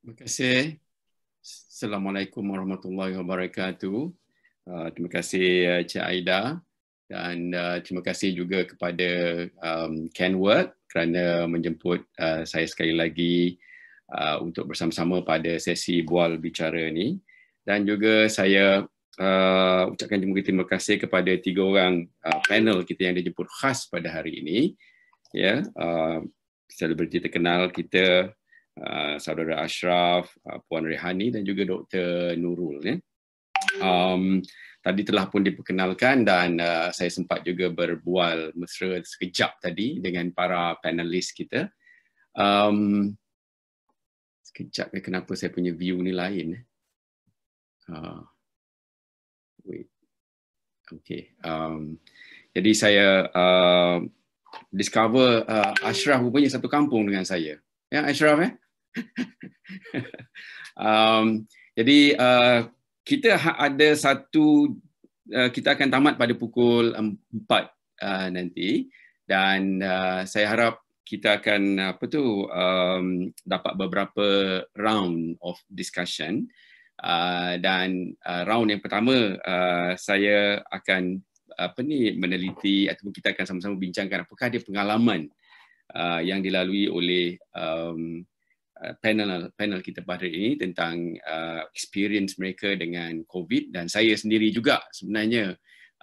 Terima kasih. Assalamualaikum warahmatullahi wabarakatuh. Terima kasih Cik Aida dan terima kasih juga kepada Kenworth kerana menjemput saya sekali lagi untuk bersama-sama pada sesi bual bicara ni. Dan juga saya ucapkan terima kasih kepada 3 orang panel kita yang dijemput khas pada hari ini. Ya, selebriti terkenal kita, Saudara Ashraf, Puan Rehani dan juga Dr. Nurul. Ya. Tadi telah pun diperkenalkan dan saya sempat juga berbual mesra sekejap tadi dengan para panelis kita. Sekejap kenapa saya punya view ni lain. Wait. Okay. Jadi saya discover Ashraf rupanya satu kampung dengan saya. Ya, Ashraf jadi kita ada satu, kita akan tamat pada pukul 4 nanti dan saya harap kita akan dapat beberapa round of discussion dan round yang pertama saya akan meneliti ataupun kita akan sama-sama bincangkan apakah ada pengalaman yang dilalui oleh panel kita pada ini tentang experience mereka dengan COVID, dan saya sendiri juga sebenarnya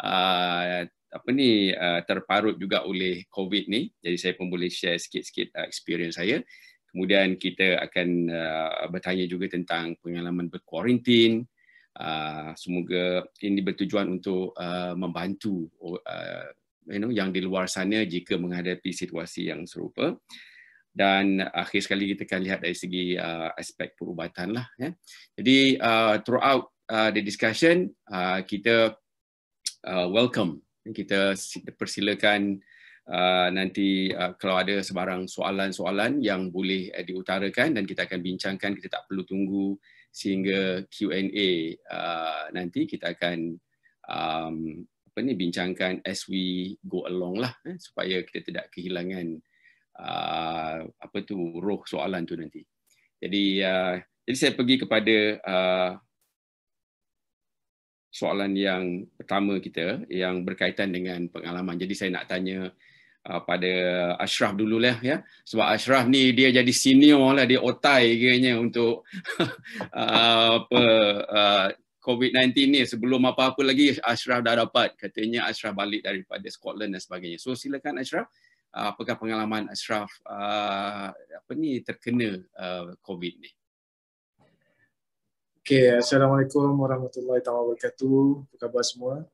terparut juga oleh COVID ni, jadi saya pun boleh share sikit-sikit experience saya. Kemudian kita akan bertanya juga tentang pengalaman berkuarantin. Semoga ini bertujuan untuk membantu yang di luar sana jika menghadapi situasi yang serupa. Dan akhir sekali kita akan lihat dari segi aspek perubatan lah. Ya. Jadi throughout the discussion kita welcome, kita persilakan nanti kalau ada sebarang soalan-soalan yang boleh diutarakan dan kita akan bincangkan. Kita tak perlu tunggu sehingga Q&A, nanti kita akan bincangkan as we go along lah, supaya kita tidak kehilangan roh soalan tu nanti. Jadi saya pergi kepada soalan yang pertama kita yang berkaitan dengan pengalaman. Jadi saya nak tanya pada Ashraf dululah ya, sebab Ashraf ni dia jadi senior lah, dia otai kayaknya untuk COVID-19 ni. Sebelum apa-apa lagi Ashraf dah dapat, katanya Ashraf balik daripada Scotland dan sebagainya. So silakan Ashraf, apakah pengalaman Ashraf terkena COVID ni? Okay, Assalamualaikum warahmatullahi wabarakatuh. Apa khabar semua?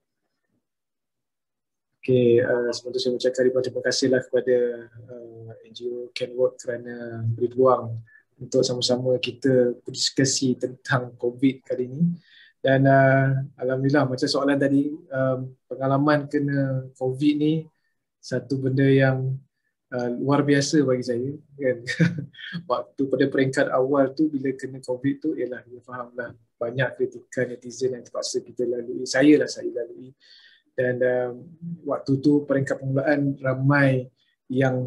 Okay, sebelum tu saya ucapkan terima kasihlah kepada NGO Kenworth kerana beri peluang untuk sama-sama kita berdiskusi tentang COVID kali ini. Dan alhamdulillah, macam soalan tadi, pengalaman kena COVID ni satu benda yang luar biasa bagi saya kan. Waktu pada peringkat awal tu bila kena COVID tu, ialah kita fahamlah banyak kritikan netizen yang terpaksa kita lalui, saya lalui. Dan waktu tu peringkat permulaan ramai yang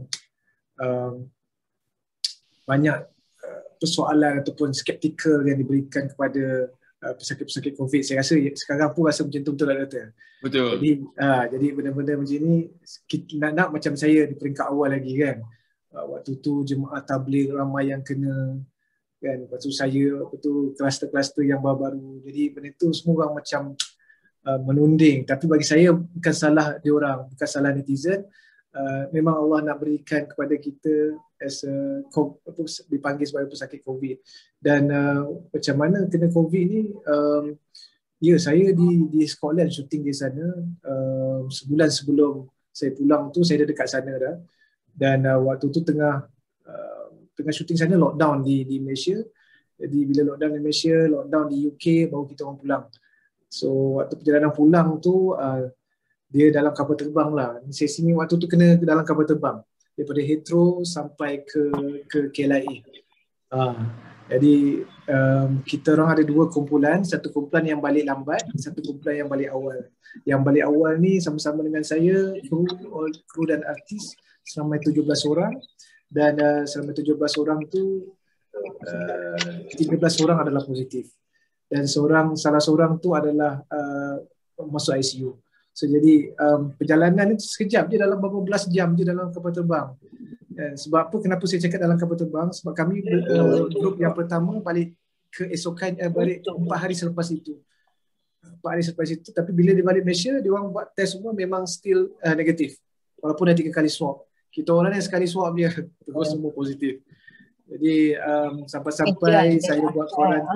banyak persoalan ataupun skeptikal yang diberikan kepada pesakit-pesakit COVID. Saya rasa sekarang pun rasa macam tu, betul tak Doktor? Betul. Jadi benda-benda macam ni nak macam saya di peringkat awal lagi kan. Waktu tu jemaah tabligh ramai yang kena kan. Lepas tu saya kluster-kluster yang baru-baru. Jadi benda tu semua orang macam menunding. Tapi bagi saya bukan salah diorang, bukan salah netizen. Memang Allah nak berikan kepada kita as a, dipanggil sebagai pesakit COVID. Dan macam mana kena COVID ni, ya saya di Scotland syuting di sana. Sebulan sebelum saya pulang tu saya dah dekat sana dah. Dan waktu tu tengah syuting sana, lockdown di Malaysia. Jadi bila lockdown di Malaysia, lockdown di UK, baru kita orang pulang. So waktu perjalanan pulang tu dia dalam kapal terbang lah. Sesi ni waktu tu kena dalam kapal terbang daripada Heathrow sampai ke KLIA. Jadi kita orang ada 2 kumpulan, satu kumpulan yang balik lambat, satu kumpulan yang balik awal. Yang balik awal ni sama-sama dengan saya, kru dan artis selama 17 orang. Dan selama 17 orang tu 13 orang adalah positif dan salah seorang tu adalah masuk ICU. So jadi perjalanan itu sekejap je, dalam beberapa belas jam je dalam kapal terbang. Sebab apa, kenapa saya cakap dalam kapal terbang? Sebab kami grup yang pertama balik keesokan, balik 4 hari selepas itu. 4 hari selepas itu, tapi bila dia balik Malaysia, dia orang buat test semua memang still negatif. Walaupun dah 3 kali swab. Kita orang yang sekali swab dia terus semua positif. Jadi sampai-sampai saya buat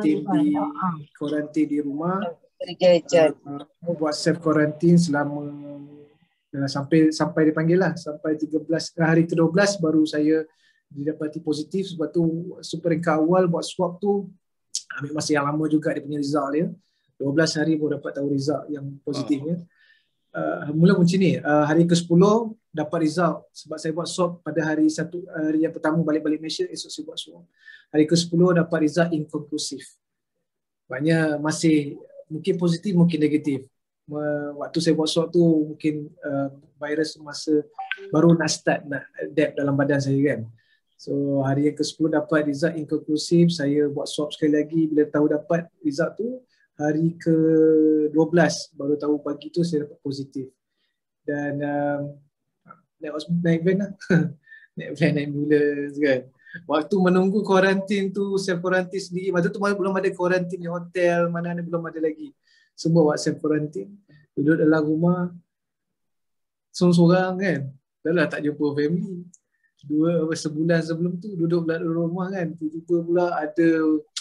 kuarantin di rumah. Buat self quarantine selama sampai dipanggil lah, sampai 13 hari ke-12 baru saya didapati positif. Sebab tu peringkat awal buat swab tu ambil masa yang lama juga dia punya result dia. 12 hari baru dapat tahu result yang positifnya. Mula macam ni, hari ke-10 dapat result sebab saya buat swab pada hari yang pertama balik Malaysia, esok saya buat swab. Hari ke-10 dapat result inkonklusif. Maknanya masih mungkin positif, mungkin negatif. Waktu saya buat swab tu mungkin virus masa baru nak start, nak adapt dalam badan saya kan. So hari yang ke-10 dapat result inkonklusif, saya buat swab sekali lagi. Bila tahu dapat result tu, hari ke-12 baru tahu pagi tu saya dapat positif. Dan naik van lah. naik ambulans kan. Waktu menunggu kuarantin tu, self kuarantin sendiri, masa tu belum ada kuarantin di hotel, mana-mana belum ada lagi. Semua buat self kuarantin, duduk dalam rumah sorang-sorang kan. Dah lah tak jumpa family. Sebulan sebelum tu duduk dalam rumah kan. Tiba-tiba pula ada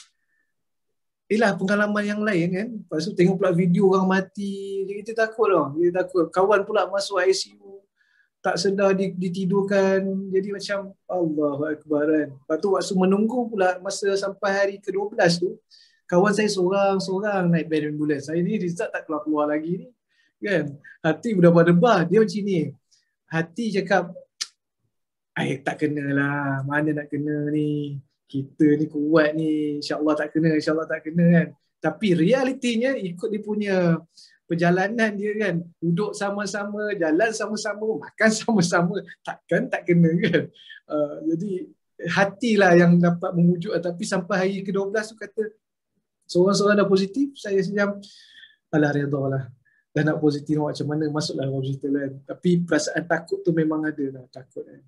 pengalaman yang lain kan. Lepas tu tengok pula video orang mati. Kita takut tau. Kita takut. Kawan pula masuk ICU. Tak sedar ditidurkan. Jadi macam Allahu Akbar kan. Lepas tu waktu menunggu pula masa sampai hari ke-12 tu, kawan saya seorang naik van ambulans. Saya ni result tak keluar lagi ni. Kan? Hati berdebar-debar. Dia macam ni. Hati cakap, tak kenalah. Mana nak kena ni. Kita ni kuat ni. InsyaAllah tak kena kan. Tapi realitinya ikut dia punya perjalanan dia kan, duduk sama-sama, jalan sama-sama, makan sama-sama, takkan tak kena kan. Jadi hatilah yang dapat memujuk. Tapi sampai hari ke-12 tu kata seorang-seorang dah positif, saya senyum, alah redha lah, dah nak positif macam mana, masuklah hospital kan. Tapi perasaan takut tu memang ada lah, takut kan.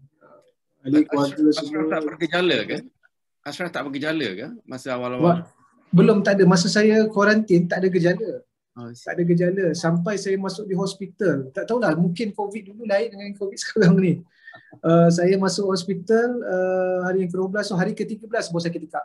Ashraf tak bergejala ke? Ashraf tak bergejala ke masa awal-awal? Belum, tak ada. Masa saya kuarantin tak ada gejala. Tak ada gejala sampai saya masuk di hospital. Tak tahulah, mungkin COVID dulu lain dengan COVID sekarang ni. Saya masuk hospital hari yang ke-12, so hari ke-13 baru sakit tekak.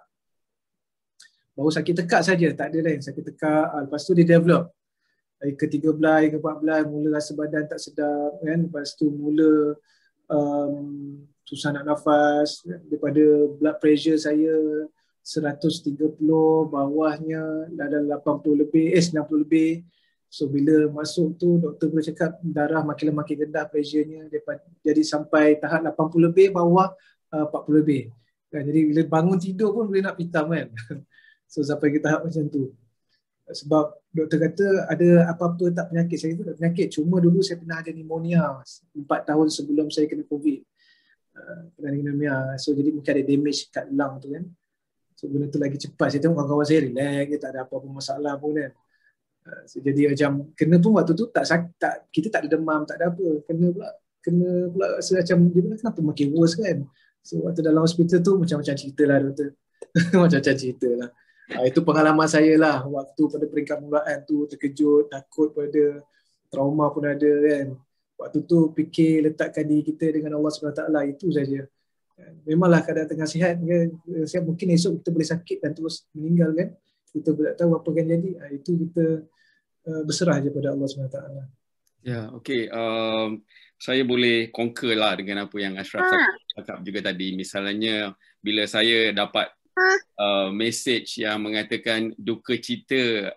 Baru sakit tekak saja, tak ada lain. Sakit tekak, lepas tu dia develop. Hari ke-13, hari ke-14 mula rasa badan tak sedap kan. Lepas tu mula susah nak nafas, daripada blood pressure saya 130, bawahnya dalam 80 lebih, 90 lebih. So bila masuk tu doktor boleh cakap darah makin rendah pressure-nya, jadi sampai tahap 80 lebih, bawah 40 lebih. Kan? Jadi bila bangun tidur pun boleh nak pitam kan. So sampai ke tahap macam tu. Sebab doktor kata ada apa-apa tak penyakit. Saya tu tak penyakit, cuma dulu saya pernah ada pneumonia 4 tahun sebelum saya kena COVID. Pernah pneumonia. So jadi mungkin ada damage kat lung tu kan. So benda tu lagi cepat. Saya tengok kawan-kawan saya relax, dia tak ada apa-apa masalah pun kan. So, jadi macam kena pun waktu tu kita tak ada demam, tak ada apa. Kena pula rasa macam dia pula kenapa makin worse kan. So waktu dalam hospital tu macam-macam cerita lah doktor. Macam-macam cerita lah. Itu pengalaman saya lah. Waktu pada peringkat mulaan tu terkejut, takut pada trauma pun ada kan. Waktu tu fikir letakkan diri kita dengan Allah SWT, itu saja. Memanglah keadaan tengah sihat kan, mungkin esok kita boleh sakit dan terus meninggal kan, kita tak tahu apa akan jadi. Itu kita berserah je pada Allah SWT. Ya, okey. Saya boleh concur lah dengan apa yang Ashraf cakap juga tadi. Misalnya bila saya dapat message yang mengatakan duka cita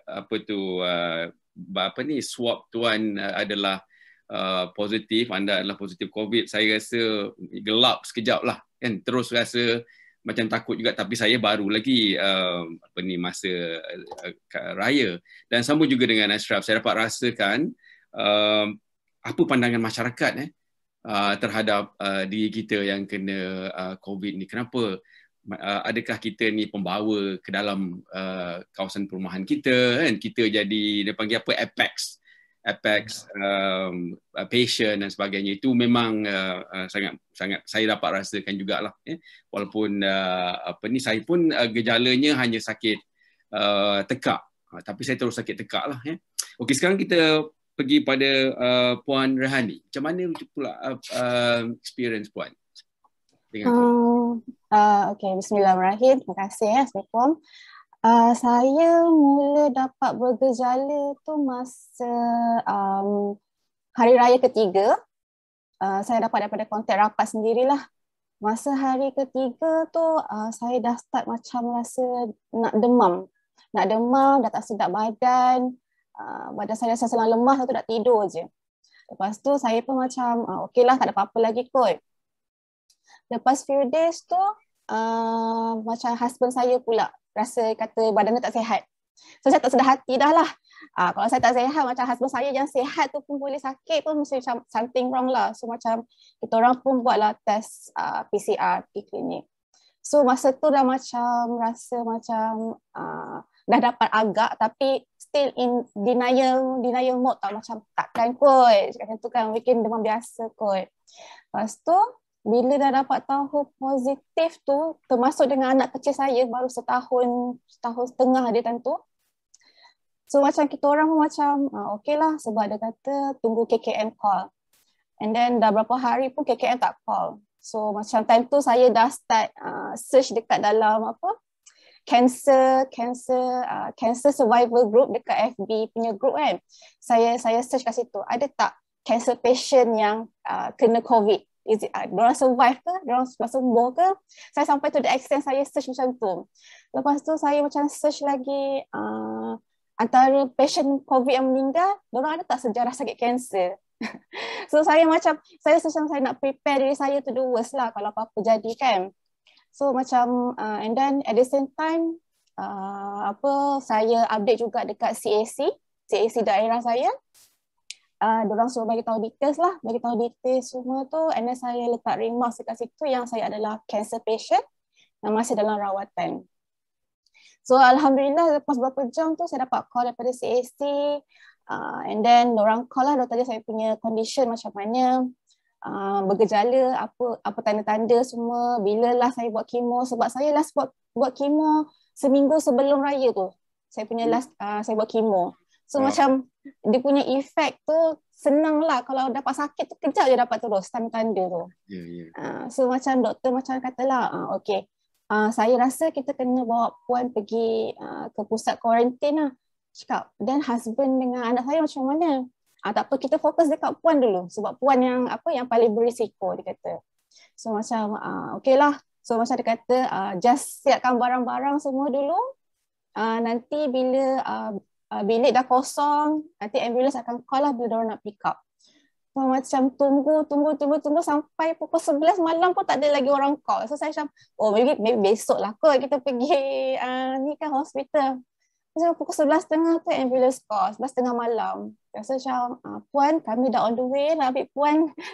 swab tuan adalah positif, anda adalah positif COVID, saya rasa gelap sekejap lah kan, terus rasa macam takut juga. Tapi saya baru lagi masa raya, dan sambung juga dengan Ashraf, saya dapat rasakan apa pandangan masyarakat terhadap diri kita yang kena COVID ni. Kenapa adakah kita ni pembawa ke dalam kawasan perumahan kita kan, kita jadi dia panggil apa, apex patient dan sebagainya. Itu memang sangat saya dapat rasakan jugalah, walaupun saya pun gejalanya hanya sakit tekak, tapi saya terus sakit tekak lah. Okey, sekarang kita pergi pada Puan Rehani. Macam mana pula experience Puan dengan okay, bismillahirrahmanirrahim. Terima kasih. Assalamualaikum. Saya mula dapat bergejala tu masa hari raya ketiga. Saya dapat daripada kontak rapat sendirilah. Masa hari ketiga tu saya dah start macam rasa nak demam, dah tak sedap badan. Badan saya rasa senang lemah, tu nak tidur je. Lepas tu saya pun macam okey lah, tak ada apa-apa lagi kot. Lepas few days tu macam husband saya pula rasa kata badan dia tak sihat. So saya tak sedar hati dah lah. Kalau saya tak sihat, macam husband saya yang sihat tu pun boleh sakit pun, mesti macam something wrong lah. So macam kita orang pun buatlah test PCR di klinik. So masa tu dah macam rasa macam dah dapat agak, tapi still in denial mode tau. Macam takkan kot, macam tu kan, mungkin demam biasa kot. Lepas tu bila dah dapat tahu positif tu, termasuk dengan anak kecil saya baru setahun setengah dia tentu. So macam kita orang pun macam okey lah, sebab dia kata tunggu KKM call. And then dah berapa hari pun KKM tak call. So macam time tu saya dah start search dekat dalam cancer survival group dekat FB punya group kan. Saya search kat situ, ada tak cancer patient yang kena COVID? Is it, diorang survive ke? Diorang sembuh ke? Saya sampai to the extent saya search macam tu. Lepas tu saya macam search lagi antara patient COVID yang meninggal, diorang ada tak sejarah sakit kanser? So saya nak prepare diri saya to the worst lah kalau apa-apa jadi kan. So macam and then at the same time saya update juga dekat CAC daerah saya. Diorang suruh bagi tahu details semua tu, and then saya letak remarks dekat situ yang saya adalah cancer patient yang masih dalam rawatan. So alhamdulillah lepas beberapa jam tu saya dapat call daripada CAC, and then diorang call lah, diorang tanya saya punya condition macam mana, bergejala apa tanda-tanda semua, bila last saya buat kemo, sebab saya last buat kemo seminggu sebelum raya tu. Saya punya last saya buat kemo. So macam dia punya efek tu senang lah, kalau dapat sakit tu kejap je dapat terus tanda-tanda tu. So macam doktor macam katalah okey, saya rasa kita kena bawa puan pergi ke pusat kuarantin lah. Cakap, dan husband dengan anak saya macam mana? Tak apa, kita fokus dekat puan dulu sebab puan yang paling berisiko, dia kata. So macam okey lah. So macam dia kata just siapkan barang-barang semua dulu. Nanti bila bilik dah kosong, nanti ambulans akan call lah bila diorang nak pick up. So macam tunggu sampai pukul 11 malam pun tak ada lagi orang call. So saya macam maybe besok lah kot kita pergi ni kan hospital. Macam pukul 11.30 tu ambulans call, 11.30 malam. Rasa macam puan, kami dah on the way nak ambil puan.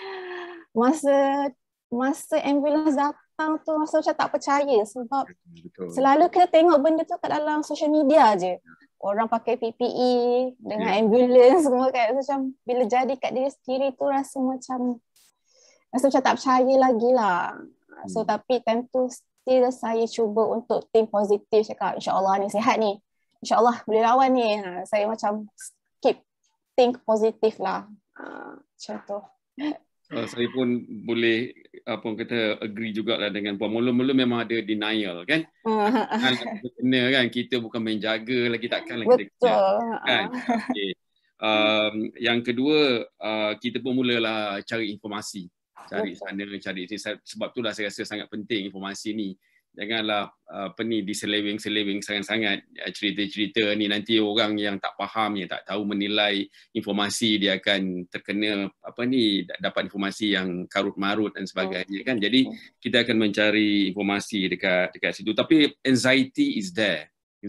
Masa ambulans datang tu masa macam tak percaya sebab selalu kita tengok benda tu kat dalam social media je. Orang pakai PPE dengan ambulans semua kan. Macam bila jadi kat diri sendiri tu rasa macam tak percaya lagi lah. So tapi time tu still saya cuba untuk think positif, cakap insyaAllah ni sihat ni, insyaAllah boleh lawan ni. Saya macam keep think positif lah. Macam tu. Saya pun boleh agree jugalah dengan puan. Mula-mula memang ada denial kan. Kena kan, kita bukan main jaga lagi, takkan lagi kita kena, kan. Okay. Yang kedua, kita pun mulalah cari informasi. Cari sana, cari sini. Sebab itulah saya rasa sangat penting informasi ni. Janganlah diseleweng-seleweng sangat-sangat cerita-cerita ni, nanti orang yang tak faham, yang tak tahu menilai informasi, dia akan terkena dapat informasi yang karut-marut dan sebagainya kan. Jadi kita akan mencari informasi dekat situ. Tapi anxiety is there.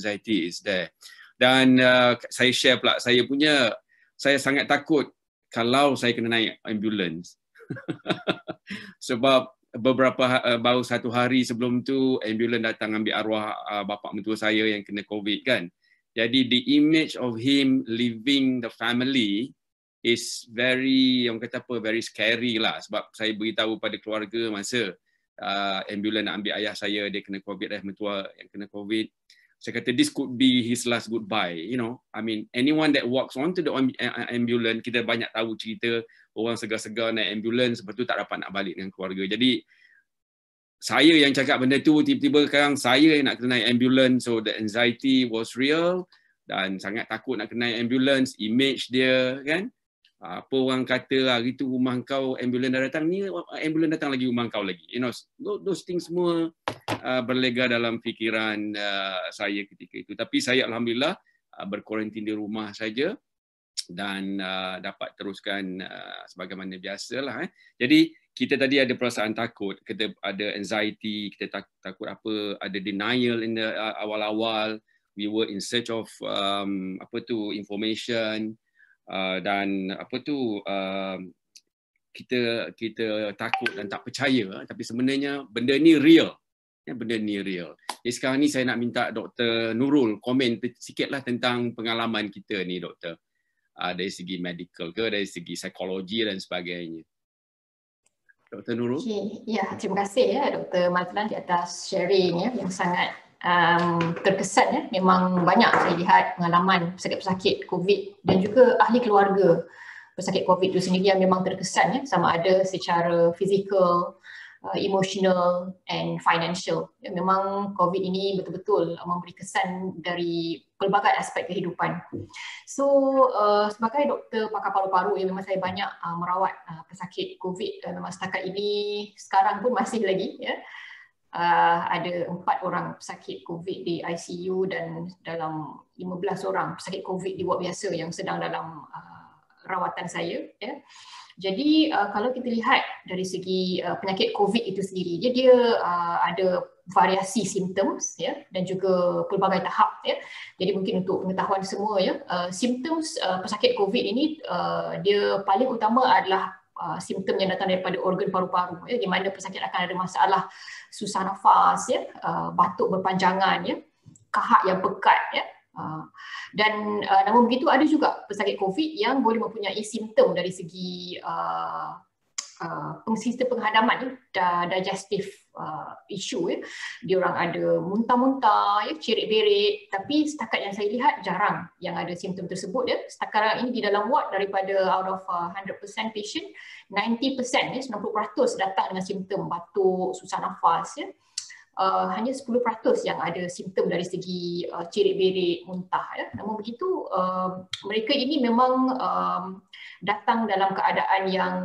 Dan saya share pula saya sangat takut kalau saya kena naik ambulans. Sebab baru 1 hari sebelum tu ambulans datang ambil arwah bapa mentua saya yang kena COVID kan. Jadi the image of him leaving the family is very, yang kata apa, very scary lah, sebab saya beritahu pada keluarga masa ambulans nak ambil ayah saya, dia kena COVID, ayah mentua yang kena COVID. Saya kata this could be his last goodbye, you know. I mean, anyone that walks onto the ambulance, kita banyak tahu cerita orang segar-segar naik ambulans, lepas tu tak dapat nak balik dengan keluarga. Jadi saya yang cakap benda tu, tiba-tiba sekarang saya yang nak kena naik ambulans, so the anxiety was real dan sangat takut nak kena naik ambulans, image dia kan. Apa orang kata hari tu rumah kau ambulans dah datang, ni ambulans datang lagi rumah kau lagi, you know, those things semua berlega dalam fikiran saya ketika itu. Tapi saya alhamdulillah berkuarantin di rumah saja dan dapat teruskan sebagaimana biasalah. Jadi kita tadi ada perasaan takut, kita ada anxiety, kita takut apa, ada denial in the awal-awal. We were in search of information. Dan kita takut dan tak percaya, tapi sebenarnya benda ni real. Benda ni real. Jadi sekarang ni saya nak minta Dr. Nurul komen sikitlah tentang pengalaman kita ni, doktor. Dari segi medical ke, dari segi psikologi dan sebagainya. Dr. Nurul. Okay. Ya, terima kasih ya Dr. Mazlan di atas sharing ya yang sangat terkesan ya. Memang banyak saya lihat pengalaman pesakit-pesakit COVID dan juga ahli keluarga pesakit COVID itu sendiri yang memang terkesan ya, sama ada secara fizikal, emotional and financial. Ya, memang COVID ini betul-betul memberi kesan dari pelbagai aspek kehidupan. So sebagai doktor pakar paru-paru ya, memang saya banyak merawat pesakit COVID. Memang setakat ini sekarang pun masih lagi ya. Ada 4 orang pesakit COVID di ICU dan dalam 15 orang pesakit COVID di ward biasa yang sedang dalam rawatan saya. Ya. Jadi kalau kita lihat dari segi penyakit COVID itu sendiri, dia ada variasi simptoms ya, dan juga pelbagai tahap. Ya. Jadi mungkin untuk pengetahuan semua ya, simptoms pesakit COVID ini dia paling utama adalah simptom yang datang daripada organ paru-paru ya, di mana pesakit akan ada masalah susah nafas ya, batuk berpanjangan ya, kahak yang pekat ya. Dan namun begitu ada juga pesakit COVID yang boleh mempunyai simptom dari segi sistem penghadaman ya, digestive issue ya. Dia orang ada muntah-muntah ya, cerit-berit, tapi setakat yang saya lihat jarang yang ada simptom tersebut ya. Setakat ini di dalam ward daripada out of 100% patient, 90% ya, 90% datang dengan simptom batuk, susah nafas ya. Hanya 10% yang ada simptom dari segi cerit-berit, muntah ya. Namun begitu mereka ini memang datang dalam keadaan yang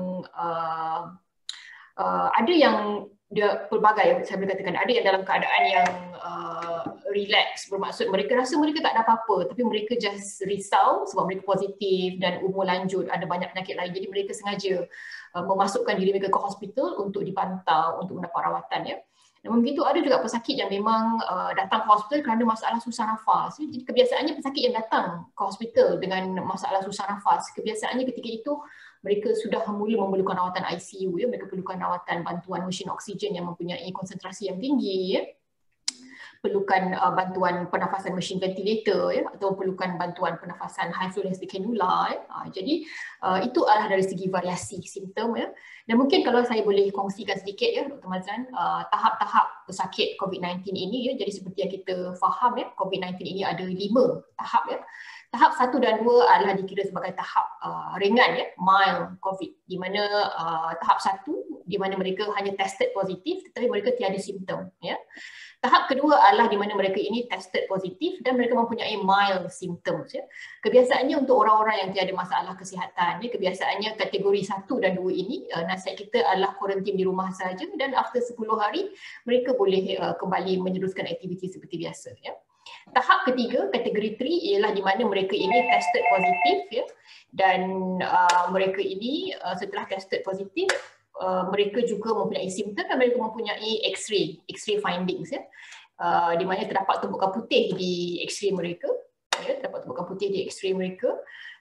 ada yang dia pelbagai, saya boleh katakan ada yang dalam keadaan yang relax, bermaksud mereka rasa mereka tak ada apa-apa tapi mereka just risau sebab mereka positif dan umur lanjut, ada banyak penyakit lain, jadi mereka sengaja memasukkan diri mereka ke hospital untuk dipantau, untuk mendapat rawatan ya. Namun begitu ada juga pesakit yang memang datang ke hospital kerana masalah susah nafas. Jadi kebiasaannya pesakit yang datang ke hospital dengan masalah susah nafas, kebiasaannya ketika itu mereka sudah memerlukan rawatan ICU ya, mereka perlukan rawatan bantuan mesin oksigen yang mempunyai konsentrasi yang tinggi ya. Perlukan bantuan pernafasan mesin ventilator ya, atau perlukan bantuan pernafasan high flow density cannula ya. Jadi itu adalah dari segi variasi simptom ya. Dan mungkin kalau saya boleh kongsikan sedikit ya Dr. Mazlan, tahap-tahap pesakit COVID-19 ini ya, jadi seperti yang kita faham ya, COVID-19 ini ada 5 tahap ya. Tahap 1 dan 2 adalah dikira sebagai tahap ringan ya, mild COVID, di mana tahap 1 di mana mereka hanya tested positif tetapi mereka tiada simptom ya. Tahap kedua adalah di mana mereka ini tested positif dan mereka mempunyai mild symptoms ya. Kebiasaannya untuk orang-orang yang tiada masalah kesihatan ya, kebiasaannya kategori 1 dan 2 ini nasihat kita adalah kuarantin di rumah saja dan after 10 hari mereka boleh kembali meneruskan aktiviti seperti biasa ya. Tahap ketiga, kategori 3 ialah di mana mereka ini tested positif ya, dan mereka ini setelah tested positif mereka juga mempunyai simptom dan mereka mempunyai X-ray findings ya, di mana terdapat tumpukan putih di X-ray mereka ya, terdapat tumpukan putih di X-ray mereka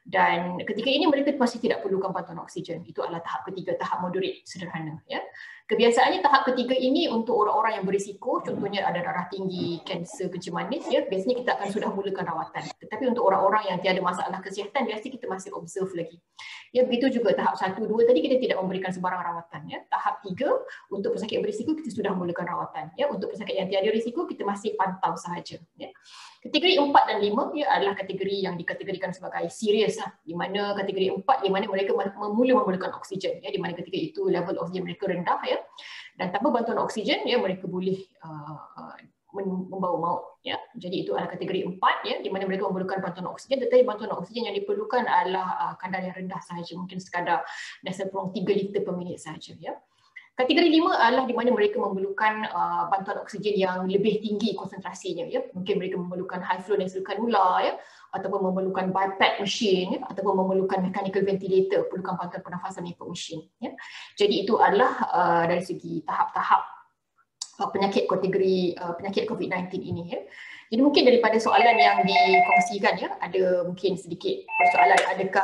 Dan ketika ini mereka masih tidak perlukan bantuan oksigen. Itu adalah tahap ketiga, tahap moderate sederhana. Ya. Kebiasaannya tahap ketiga ini untuk orang-orang yang berisiko, contohnya ada darah tinggi, kanser, kencing manis, ya, biasanya kita akan sudah mulakan rawatan. Tetapi untuk orang-orang yang tiada masalah kesihatan, biasanya kita masih observe lagi. Ya, begitu juga tahap 1, 2 tadi kita tidak memberikan sebarang rawatan. Ya. Tahap 3 untuk pesakit berisiko kita sudah mulakan rawatan. Ya. Untuk pesakit yang tiada risiko kita masih pantau sahaja. Ya. Kategori 4 dan 5 ya, adalah kategori yang dikategorikan sebagai serius, di mana kategori 4 di mana mereka memerlukan oksigen, ya, di mana ketika itu level oksigen mereka rendah, ya, dan tanpa bantuan oksigen ya mereka boleh membawa maut, ya. Jadi itu adalah kategori 4, ya, di mana mereka memerlukan bantuan oksigen, tetapi bantuan oksigen yang diperlukan adalah kadar yang rendah sahaja, mungkin sekadar nasal peluang 3 liter per minit sahaja, ya. Kategori 5 adalah di mana mereka memerlukan bantuan oksigen yang lebih tinggi konsentrasinya, ya. Mungkin mereka memerlukan high flow nasal cannula, ya, ataupun memerlukan BiPAP machine, ya, ataupun memerlukan mechanical ventilator, perlukan bantuan pernafasan MEPA machine, ya. Jadi itu adalah dari segi tahap-tahap penyakit kategori penyakit COVID-19 ini, ya. Jadi mungkin daripada soalan yang dikongsikan, ya, ada mungkin sedikit persoalan, adakah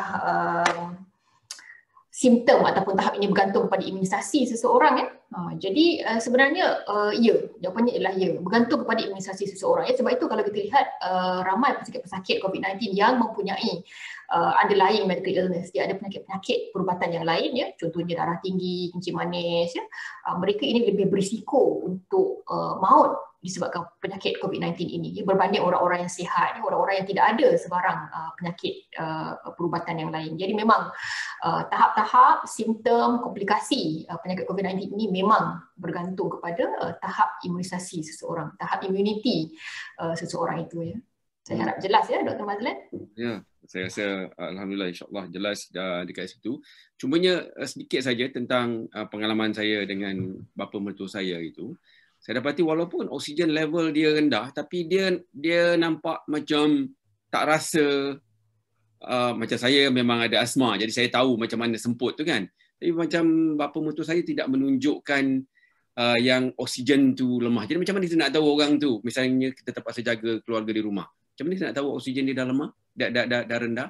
simptom ataupun tahap ini bergantung kepada imunisasi seseorang, ya. Jadi sebenarnya ya, jawapannya ialah ya, bergantung kepada imunisasi seseorang, ya. Sebab itu kalau kita lihat ramai pesakit-pesakit COVID-19 yang mempunyai underlying medical illness, dia ada penyakit-penyakit perubatan yang lain, ya, contohnya darah tinggi, kencing manis, ya. Mereka ini lebih berisiko untuk maut disebabkan penyakit COVID-19 ini, ya, berbanding orang-orang yang sihat, orang-orang yang tidak ada sebarang penyakit perubatan yang lain. Jadi memang tahap-tahap simptom komplikasi penyakit COVID-19 ini memang bergantung kepada tahap imunisasi seseorang, tahap immunity seseorang itu, ya. Saya harap jelas, ya, Dr. Mazlan. Ya, saya rasa alhamdulillah, insyaAllah jelas dekat situ. Cumanya sedikit saja tentang pengalaman saya dengan bapa mertua saya itu. Saya dapati walaupun oksigen level dia rendah, tapi dia nampak macam tak rasa, macam saya memang ada asma, jadi saya tahu macam mana semput tu kan. Tapi macam bapa mertua saya tidak menunjukkan yang oksigen tu lemah. Jadi macam mana kita nak tahu orang tu, misalnya kita terpaksa jaga keluarga di rumah, macam mana kita nak tahu oksigen dia dah lemah, dah rendah?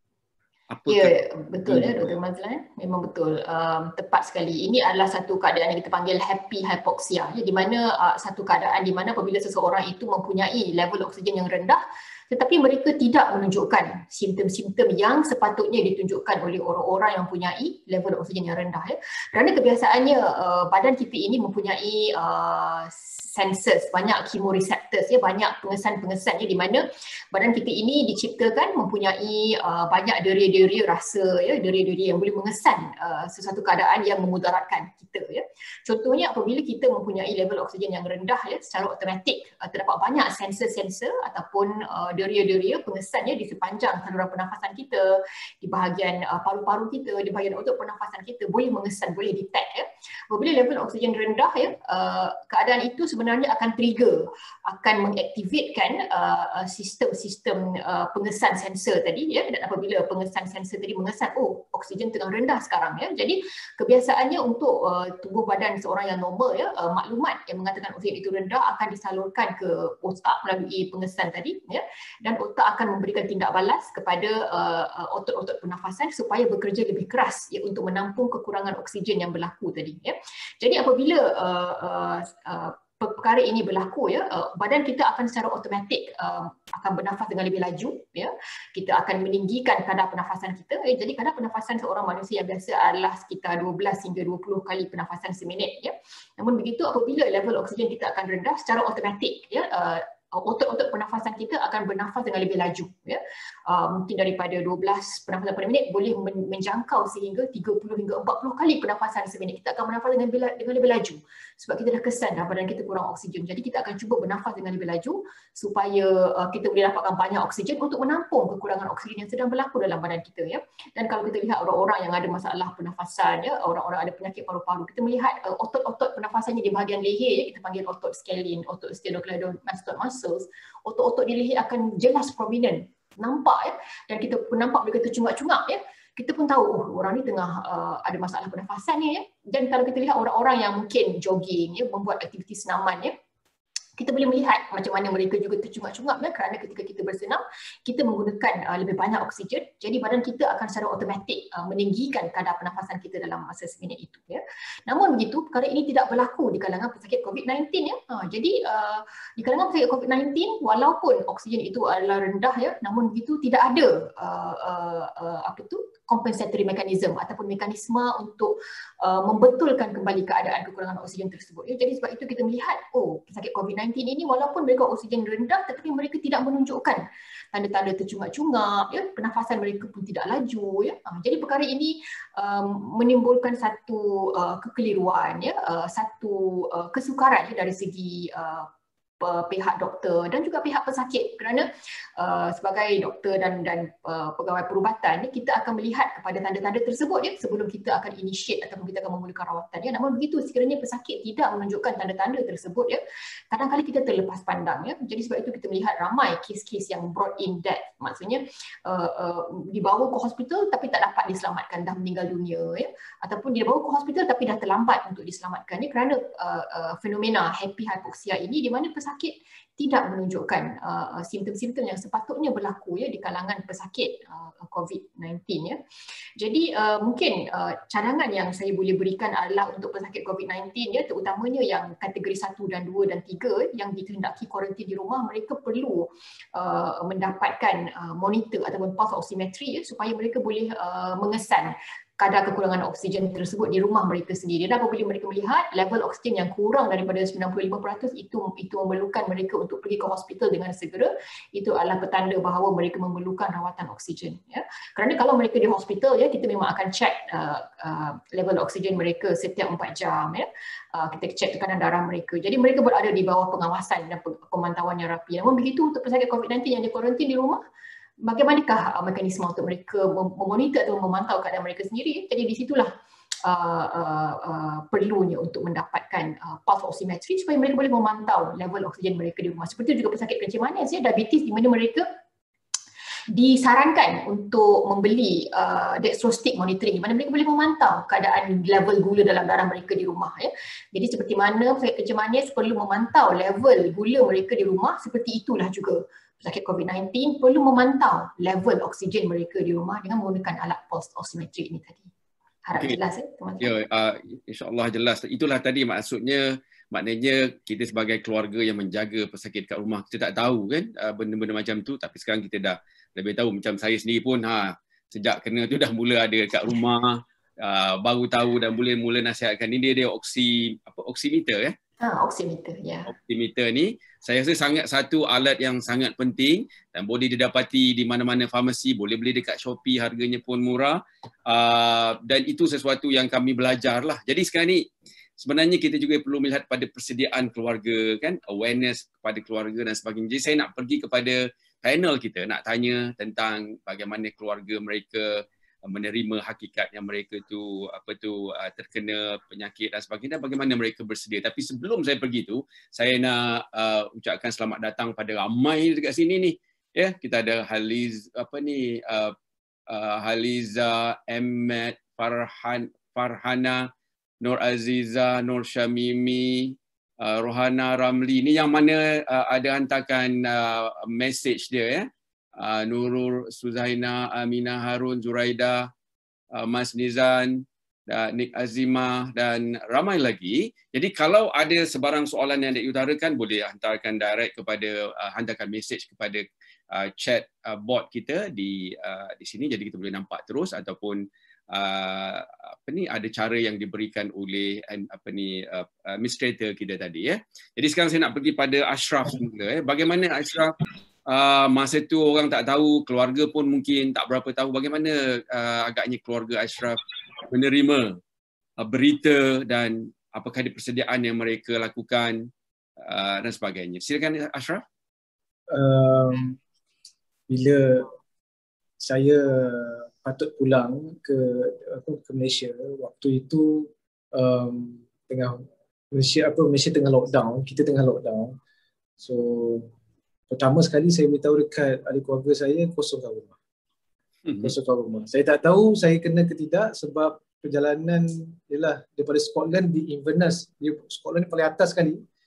Ya, betul, ya, Dr. Mazlan. Memang betul, tepat sekali. Ini adalah satu keadaan yang kita panggil happy hypoxia, ya, di mana satu keadaan di mana apabila seseorang itu mempunyai level oksigen yang rendah, tetapi mereka tidak menunjukkan simptom-simptom yang sepatutnya ditunjukkan oleh orang-orang yang mempunyai level oksigen yang rendah, ya. Kerana kebiasaannya badan kita ini mempunyai senses, banyak chemoreceptors, ya, banyak pengesan-pengesan, ya, di mana badan kita ini diciptakan mempunyai banyak deria-deria rasa, ya, deria-deria yang boleh mengesan sesuatu keadaan yang memudaratkan kita, ya. Contohnya apabila kita mempunyai level oksigen yang rendah, ya, secara automatik terdapat banyak sensor-sensor ataupun deria-deria pengesan, ya, di sepanjang saluran pernafasan kita, di bahagian paru-paru kita, di bahagian otot pernafasan kita boleh mengesan, boleh detect, ya. Apabila level oksigen rendah, ya, keadaan itu sebenarnya akan trigger, akan mengaktifkan sistem-sistem pengesan sensor tadi, ya, dan apabila pengesan sensor tadi mengesan, oh, oksigen tengah rendah sekarang, ya. Jadi kebiasaannya untuk tubuh badan seorang yang normal, ya, maklumat yang mengatakan oksigen itu rendah akan disalurkan ke otak melalui pengesan tadi, ya, dan otak akan memberikan tindak balas kepada otot-otot pernafasan supaya bekerja lebih keras, ya, untuk menampung kekurangan oksigen yang berlaku tadi, ya. Jadi apabila perkara ini berlaku, ya, badan kita akan secara automatik akan bernafas dengan lebih laju, ya. Kita akan meninggikan kadar pernafasan kita, ya. Jadi kadar pernafasan seorang manusia yang biasa adalah sekitar 12 hingga 20 kali pernafasan seminit, ya. Namun begitu apabila level oksigen kita akan rendah, secara automatik, ya, otot-otot pernafasan kita akan bernafas dengan lebih laju, ya. Mungkin daripada 12 pernafasan per minit boleh menjangkau sehingga 30 hingga 40 kali pernafasan seminit. Kita akan bernafas dengan lebih laju sebab kita dah kesan dah badan kita kurang oksigen. Jadi kita akan cuba bernafas dengan lebih laju supaya kita boleh dapatkan banyak oksigen untuk menampung kekurangan oksigen yang sedang berlaku dalam badan kita, ya. Dan kalau kita lihat orang-orang yang ada masalah pernafasan, ya, orang-orang ada penyakit paru-paru, kita melihat otot-otot pernafasannya di bahagian leher, ya, kita panggil otot scalene, otot sternocleidomastoid muscles, otot-otot di leher akan jelas prominent, nampak, ya, dan kita pun nampak mereka tercungak-cungak, ya. Kita pun tahu, oh, orang ni tengah ada masalah pernafasan ni, ya. Dan kalau kita lihat orang-orang yang mungkin jogging, ya, membuat aktiviti senaman, ya, kita boleh melihat macam mana mereka juga tercungap-cungap ya, kerana ketika kita bersenam kita menggunakan lebih banyak oksigen, jadi badan kita akan secara automatik meninggikan kadar pernafasan kita dalam masa seminit itu ya. Namun begitu, perkara ini tidak berlaku di kalangan pesakit COVID-19 ya. Jadi di kalangan pesakit COVID-19 walaupun oksigen itu adalah rendah ya, namun begitu tidak ada compensatory mechanism ataupun mekanisme untuk membetulkan kembali keadaan kekurangan oksigen tersebut ya. Jadi sebab itu kita melihat pesakit COVID-19 ini walaupun mereka oksigen rendah tetapi mereka tidak menunjukkan tanda-tanda tercungap-cungap ya, pernafasan mereka pun tidak laju ya. Jadi perkara ini menimbulkan satu kekeliruan ya, satu kesukaran ya, dari segi pihak doktor dan juga pihak pesakit, kerana sebagai doktor dan pegawai perubatan kita akan melihat kepada tanda-tanda tersebut ya sebelum kita akan initiate ataupun kita akan memulakan rawatan ya. Namun begitu sekiranya pesakit tidak menunjukkan tanda-tanda tersebut ya, kadang-kadang kita terlepas pandang ya. Jadi sebab itu kita melihat ramai kes-kes yang brought in death, maksudnya dibawa ke hospital tapi tak dapat diselamatkan, dah meninggal dunia ya, ataupun dia bawa ke hospital tapi dah terlambat untuk diselamatkan ya, kerana fenomena happy hypoxia ini di mana pesakit tidak menunjukkan simptom-simptom yang sepatutnya berlaku ya di kalangan pesakit COVID-19 ya. Jadi mungkin cadangan yang saya boleh berikan adalah untuk pesakit COVID-19 ya, terutamanya yang kategori 1 dan 2 dan 3 yang dikehendaki kuarantin di rumah, mereka perlu mendapatkan monitor ataupun pulse oximetry ya, supaya mereka boleh mengesan kadar kekurangan oksigen tersebut di rumah mereka sendiri. Dan apabila mereka melihat level oksigen yang kurang daripada 95%, itu memerlukan mereka untuk pergi ke hospital dengan segera, itu adalah petanda bahawa mereka memerlukan rawatan oksigen ya. Kerana kalau mereka di hospital ya, kita memang akan check level oksigen mereka setiap 4 jam ya. Kita cek tekanan darah mereka. Jadi mereka berada di bawah pengawasan dan pemantauan yang rapi. Namun begitu untuk pesakit COVID-19 yang dikuarantin di rumah, bagaimanakah mekanisme untuk mereka memonitor atau memantau keadaan mereka sendiri? Jadi di situlah perlunya untuk mendapatkan pulse oximetry supaya mereka boleh memantau level oksigen mereka di rumah. Seperti juga pesakit kencing manis ya, diabetes, di mana mereka disarankan untuk membeli dextrostic monitoring, di mana mereka boleh memantau keadaan level gula dalam darah mereka di rumah ya. Jadi seperti mana pesakit kencing manis perlu memantau level gula mereka di rumah, seperti itulah juga pesakit COVID-19 perlu memantau level oksigen mereka di rumah dengan menggunakan alat pulse oximetry ini tadi. Harap jelas ya teman-teman. Ya, insya-Allah jelas. Itulah tadi maknanya kita sebagai keluarga yang menjaga pesakit kat rumah, kita tak tahu kan benda-benda macam tu, tapi sekarang kita dah lebih tahu. Macam saya sendiri pun sejak kena tu dah mula ada kat rumah, baru tahu dan mula nasihatkan ni dia oximeter ya. Oximeter ya. Oximeter ni saya rasa satu alat yang sangat penting dan boleh didapati di mana-mana farmasi, boleh beli dekat Shopee, harganya pun murah, dan itu sesuatu yang kami belajar lah. Jadi sekarang ni sebenarnya kita juga perlu melihat pada persediaan keluarga kan, awareness kepada keluarga dan sebagainya. Jadi saya nak pergi kepada panel kita, nak tanya tentang bagaimana keluarga mereka menerima hakikat yang mereka tu terkena penyakit dan sebagainya, bagaimana mereka bersedia. Tapi sebelum saya pergi tu, saya nak ucapkan selamat datang pada ramai dekat sini ni ya. Kita ada Haliza, Ahmed, Farhana, Nur Aziza, Nur Syamimi, Rohana Ramli, ni yang mana ada hantarkan message dia ya. Nurul, Suzaina, Aminah Harun, Zuraida, Mas Nizan, Nik Azimah dan ramai lagi. Jadi kalau ada sebarang soalan yang diutarakan, boleh hantarkan direct kepada hantarkan message kepada chat bot kita di sini, jadi kita boleh nampak terus, ataupun ada cara yang diberikan oleh administrator kita tadi ya. Jadi sekarang saya nak pergi pada Ashraf semula. Bagaimana Ashraf, masa tu orang tak tahu, keluarga pun mungkin tak berapa tahu, bagaimana agaknya keluarga Ashraf menerima berita dan apakah ada persediaan yang mereka lakukan dan sebagainya. Silakan Ashraf. Bila saya patut pulang ke Malaysia, waktu itu Malaysia tengah lockdown, kita tengah lockdown. So pertama sekali saya beritahu dekat ahli keluarga saya, kosongkan rumah. Kosongkan rumah. Saya tak tahu saya kena ke tidak sebab perjalanan ialah daripada Scotland di Inverness. Scotland ni paling atas sekali.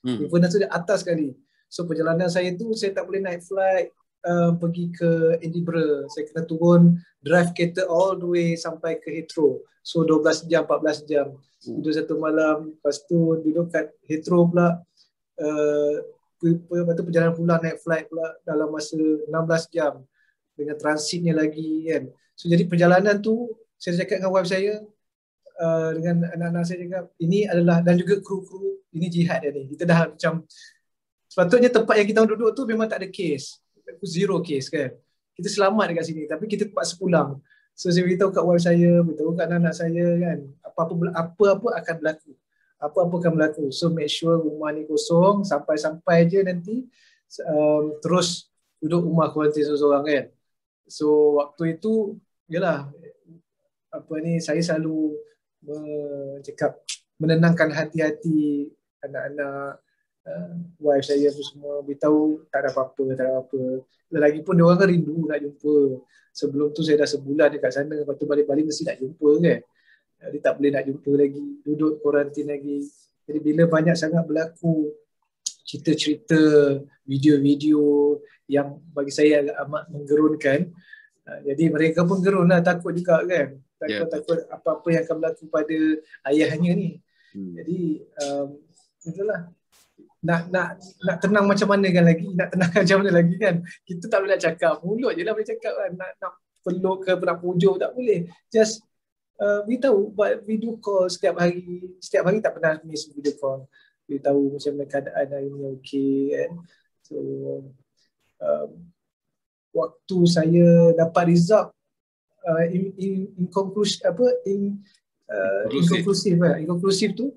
Inverness tu di atas sekali. So perjalanan saya tu saya tak boleh naik flight pergi ke Edinburgh. Saya kena turun drive kereta all the way sampai ke Heathrow. So 12 jam, 14 jam. Duduk satu malam, lepas tu duduk kat Heathrow pula. Lepas tu perjalanan pulang naik flight pula dalam masa 16 jam dengan transitnya lagi kan. So jadi perjalanan tu saya cakap dengan wife saya, dengan anak-anak saya cakap, ini adalah, dan juga kru-kru, ini jihad dia ni. Kita dah macam, sepatutnya tempat yang kita duduk tu memang tak ada kes. Zero case kan. Kita selamat dekat sini tapi kita terpaksa pulang. So saya beritahu kat wife saya, beritahu kat anak-anak saya kan, apa-apa akan berlaku. Apa-apa akan berlaku. So make sure rumah ni kosong sampai-sampai je nanti terus duduk rumah kuarantin seorang-seorang kan. So waktu itu yalah saya selalu cakap menenangkan hati-hati anak-anak, wife saya tu semua, beritahu tak ada apa-apa. Lagipun dia orang kan rindu nak jumpa. Sebelum tu saya dah sebulan dekat sana, lepas tu balik-balik mesti nak jumpa kan. Dia tak boleh nak jumpa lagi, duduk kuarantin lagi. Jadi bila banyak sangat berlaku cerita-cerita, video-video yang bagi saya agak amat menggerunkan, jadi mereka pun gerun lah, takut juga kan. Takut apa-apa yang akan berlaku pada ayahnya ni. Jadi itulah. Nak tenang macam mana kan lagi, nak tenang macam mana lagi kan. Kita tak boleh nak cakap, mulut je lah boleh cakap kan. Nak peluk ke, nak pujuk tak boleh. Just beritahu, buat video call setiap hari tak pernah miss video call. Beritahu macam mana keadaan hari ni okey kan. So waktu saya dapat result inkonklusif tu,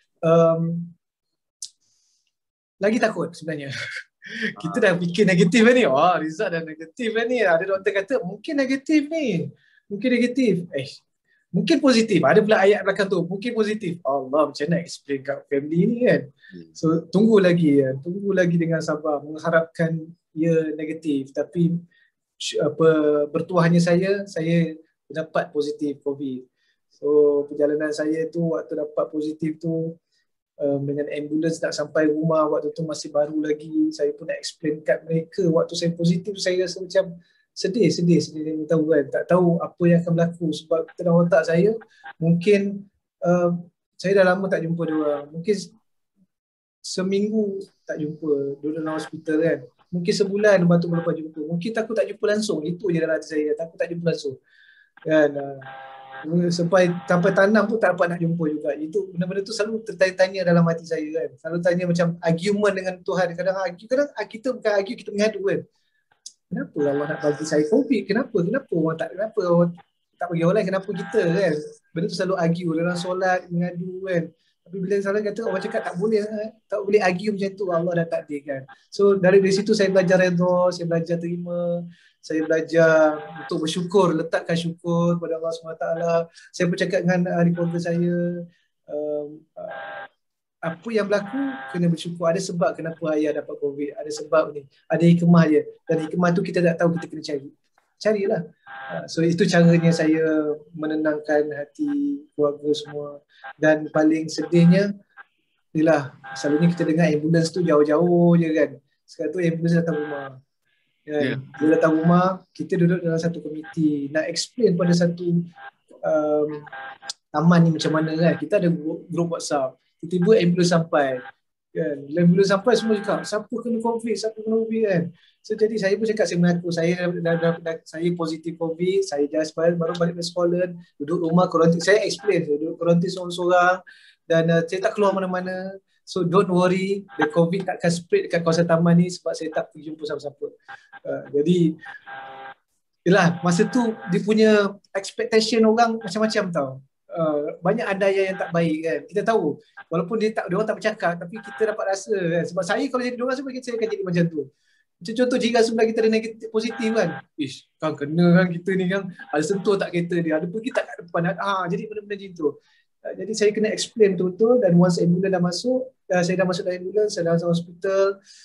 lagi takut sebenarnya. Kita dah fikir negatif lah ni. Result dah negatif lah ni. Ada doktor kata mungkin negatif ni. Mungkin negatif. Mungkin positif. Ada pula ayat belakang tu. Mungkin positif. Allah, macam nak explain kat family ni kan. So tunggu lagi dengan sabar. Mengharapkan ia negatif. Tapi bertuahnya saya dapat positif COVID. So perjalanan saya tu waktu dapat positif tu, dengan ambulans nak sampai rumah waktu tu masih baru lagi. Saya pun nak explain kat mereka waktu saya positif, saya rasa macam sedih tahu kan, tak tahu apa yang akan berlaku. Sebab dalam otak saya mungkin saya dah lama tak jumpa dia orang, mungkin seminggu tak jumpa, duduk dalam hospital kan, mungkin sebulan baru lepas jumpa, mungkin takut tak jumpa langsung. Itu je dalam hati saya, takut tak jumpa langsung kan. Sampai tanam pun tak dapat nak jumpa juga. Itu benda-benda tu selalu tertanya-tanya dalam hati saya kan. Selalu tanya macam argument dengan Tuhan. Kadang kita bukan argue, kita mengadu kan. Kenapa Allah nak bagi saya COVID? Kenapa orang tak bagi orang lain, kenapa kita kan? Benda tu selalu argue dalam solat, mengadu kan. Tapi bila salah kata orang cakap tak boleh argue macam tu, Allah dah takdirkan. So dari situ saya belajar redha, saya belajar terima. Saya belajar untuk bersyukur, letakkan syukur kepada Allah SWT. Saya bercakap dengan ahli keluarga saya, apa yang berlaku kena bersyukur. Ada sebab kenapa ayah dapat COVID, ada sebab ni, ada hikmah je. Dan hikmah tu kita tak tahu, kita kena carilah. So itu caranya saya menenangkan hati keluarga semua. Dan paling sedihnya inilah, selalunya kita dengar ambulans tu jauh-jauh je kan. Sekarang tu ambulans datang rumah. Bila datang rumah, kita duduk dalam satu komiti nak explain pada satu taman ni macam mana kan. Kita ada grup WhatsApp, tiba-tiba ambulans sampai kan. Ambulans sampai semua cakap siapa kena COVID kan. So jadi saya pun cakap, saya mengaku saya positif COVID, saya just baru balik dari Scotland, duduk rumah kuarantin. Saya explain, saya duduk kuarantin seorang-seorang dan saya tak keluar mana-mana. So don't worry, the COVID takkan spread dekat kawasan taman ni sebab saya tak pergi jumpa siapa-siapa. Jadi yelah, masa tu dia punya expectation orang macam-macam tau. Banyak andaian yang tak baik kan. Kita tahu walaupun dia orang tak bercakap, tapi kita dapat rasa kan. Sebab saya kalau jadi diorang saya akan jadi macam tu. Macam contoh jika sebelah kita ada negatif positif kan, kan kena kan kita ni kan, ada sentuh tak kereta dia, ada pergi tak kat depan, jadi benda-benda macam tu. Jadi saya kena explain betul-betul. Dan once ambulans dah masuk, saya dah masuk dalam ambulans, saya dah masuk hospital.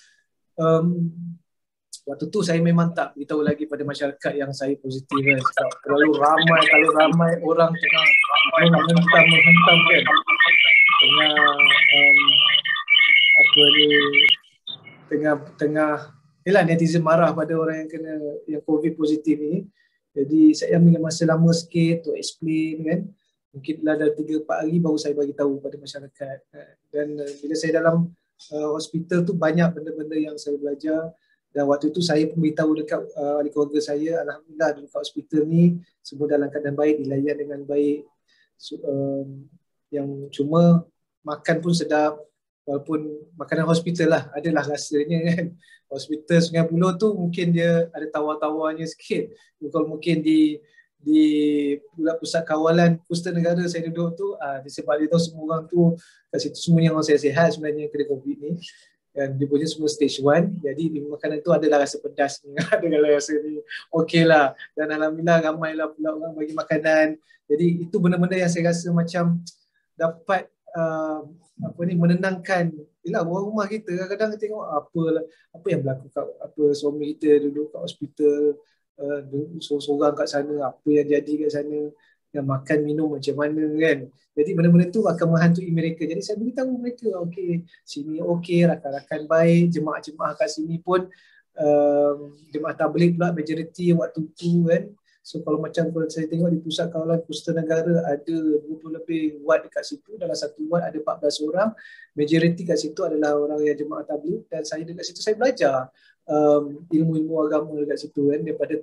Waktu tu saya memang tak beritahu lagi pada masyarakat yang saya positif kan. Sebab kalau ramai orang tengah menghentam kan, tengah apa ni, tengah yalah netizen marah pada orang yang kena yang COVID positif ni. Jadi saya ambil masa lama sikit untuk explain kan. Mungkinlah dah 3-4 hari baru saya bagi tahu pada masyarakat. Dan bila saya dalam hospital tu banyak benda-benda yang saya belajar. Dan waktu itu saya pun beritahu dekat ahli keluarga saya, alhamdulillah dekat hospital ni semua dalam keadaan baik, dilayan dengan baik. Yang cuma makan pun sedap, walaupun makanan hospital lah adalah rasanya kan. Hospital Sungai Buloh tu mungkin dia ada tawar-tawarnya sikit. Kalau mungkin di pusat kawalan Kusta Negara saya duduk tu, disebab dia tahu semua orang tu kat situ semuanya orang sihat sebenarnya kena COVID ni. Dan dia punya semua stage 1, jadi di makanan tu adalah rasa pedas ni, adalah rasa ni okey lah. Dan alhamdulillah ramailah pula orang bagi makanan. Jadi itu benda-benda yang saya rasa macam dapat menenangkan. Yelah, orang rumah kita kadang-kadang tengok apa yang berlaku kat suami kita duduk kat hospital, seorang kat sana, apa yang jadi kat sana, yang makan minum macam mana kan. Jadi benda-benda tu akan menghantui mereka. Jadi saya beritahu mereka, okey, sini okey, rakan-rakan baik, jemaah-jemaah kat sini pun jemaah tabligh pula majoriti waktu tu kan. So kalau saya tengok di pusat kawalan Kusta Negara ada 20 lebih ward dekat situ, dalam satu ward ada 14 orang, majoriti kat situ adalah orang yang jemaah tabligh. Dan saya dekat situ saya belajar ilmu-ilmu agama dekat situ kan, daripada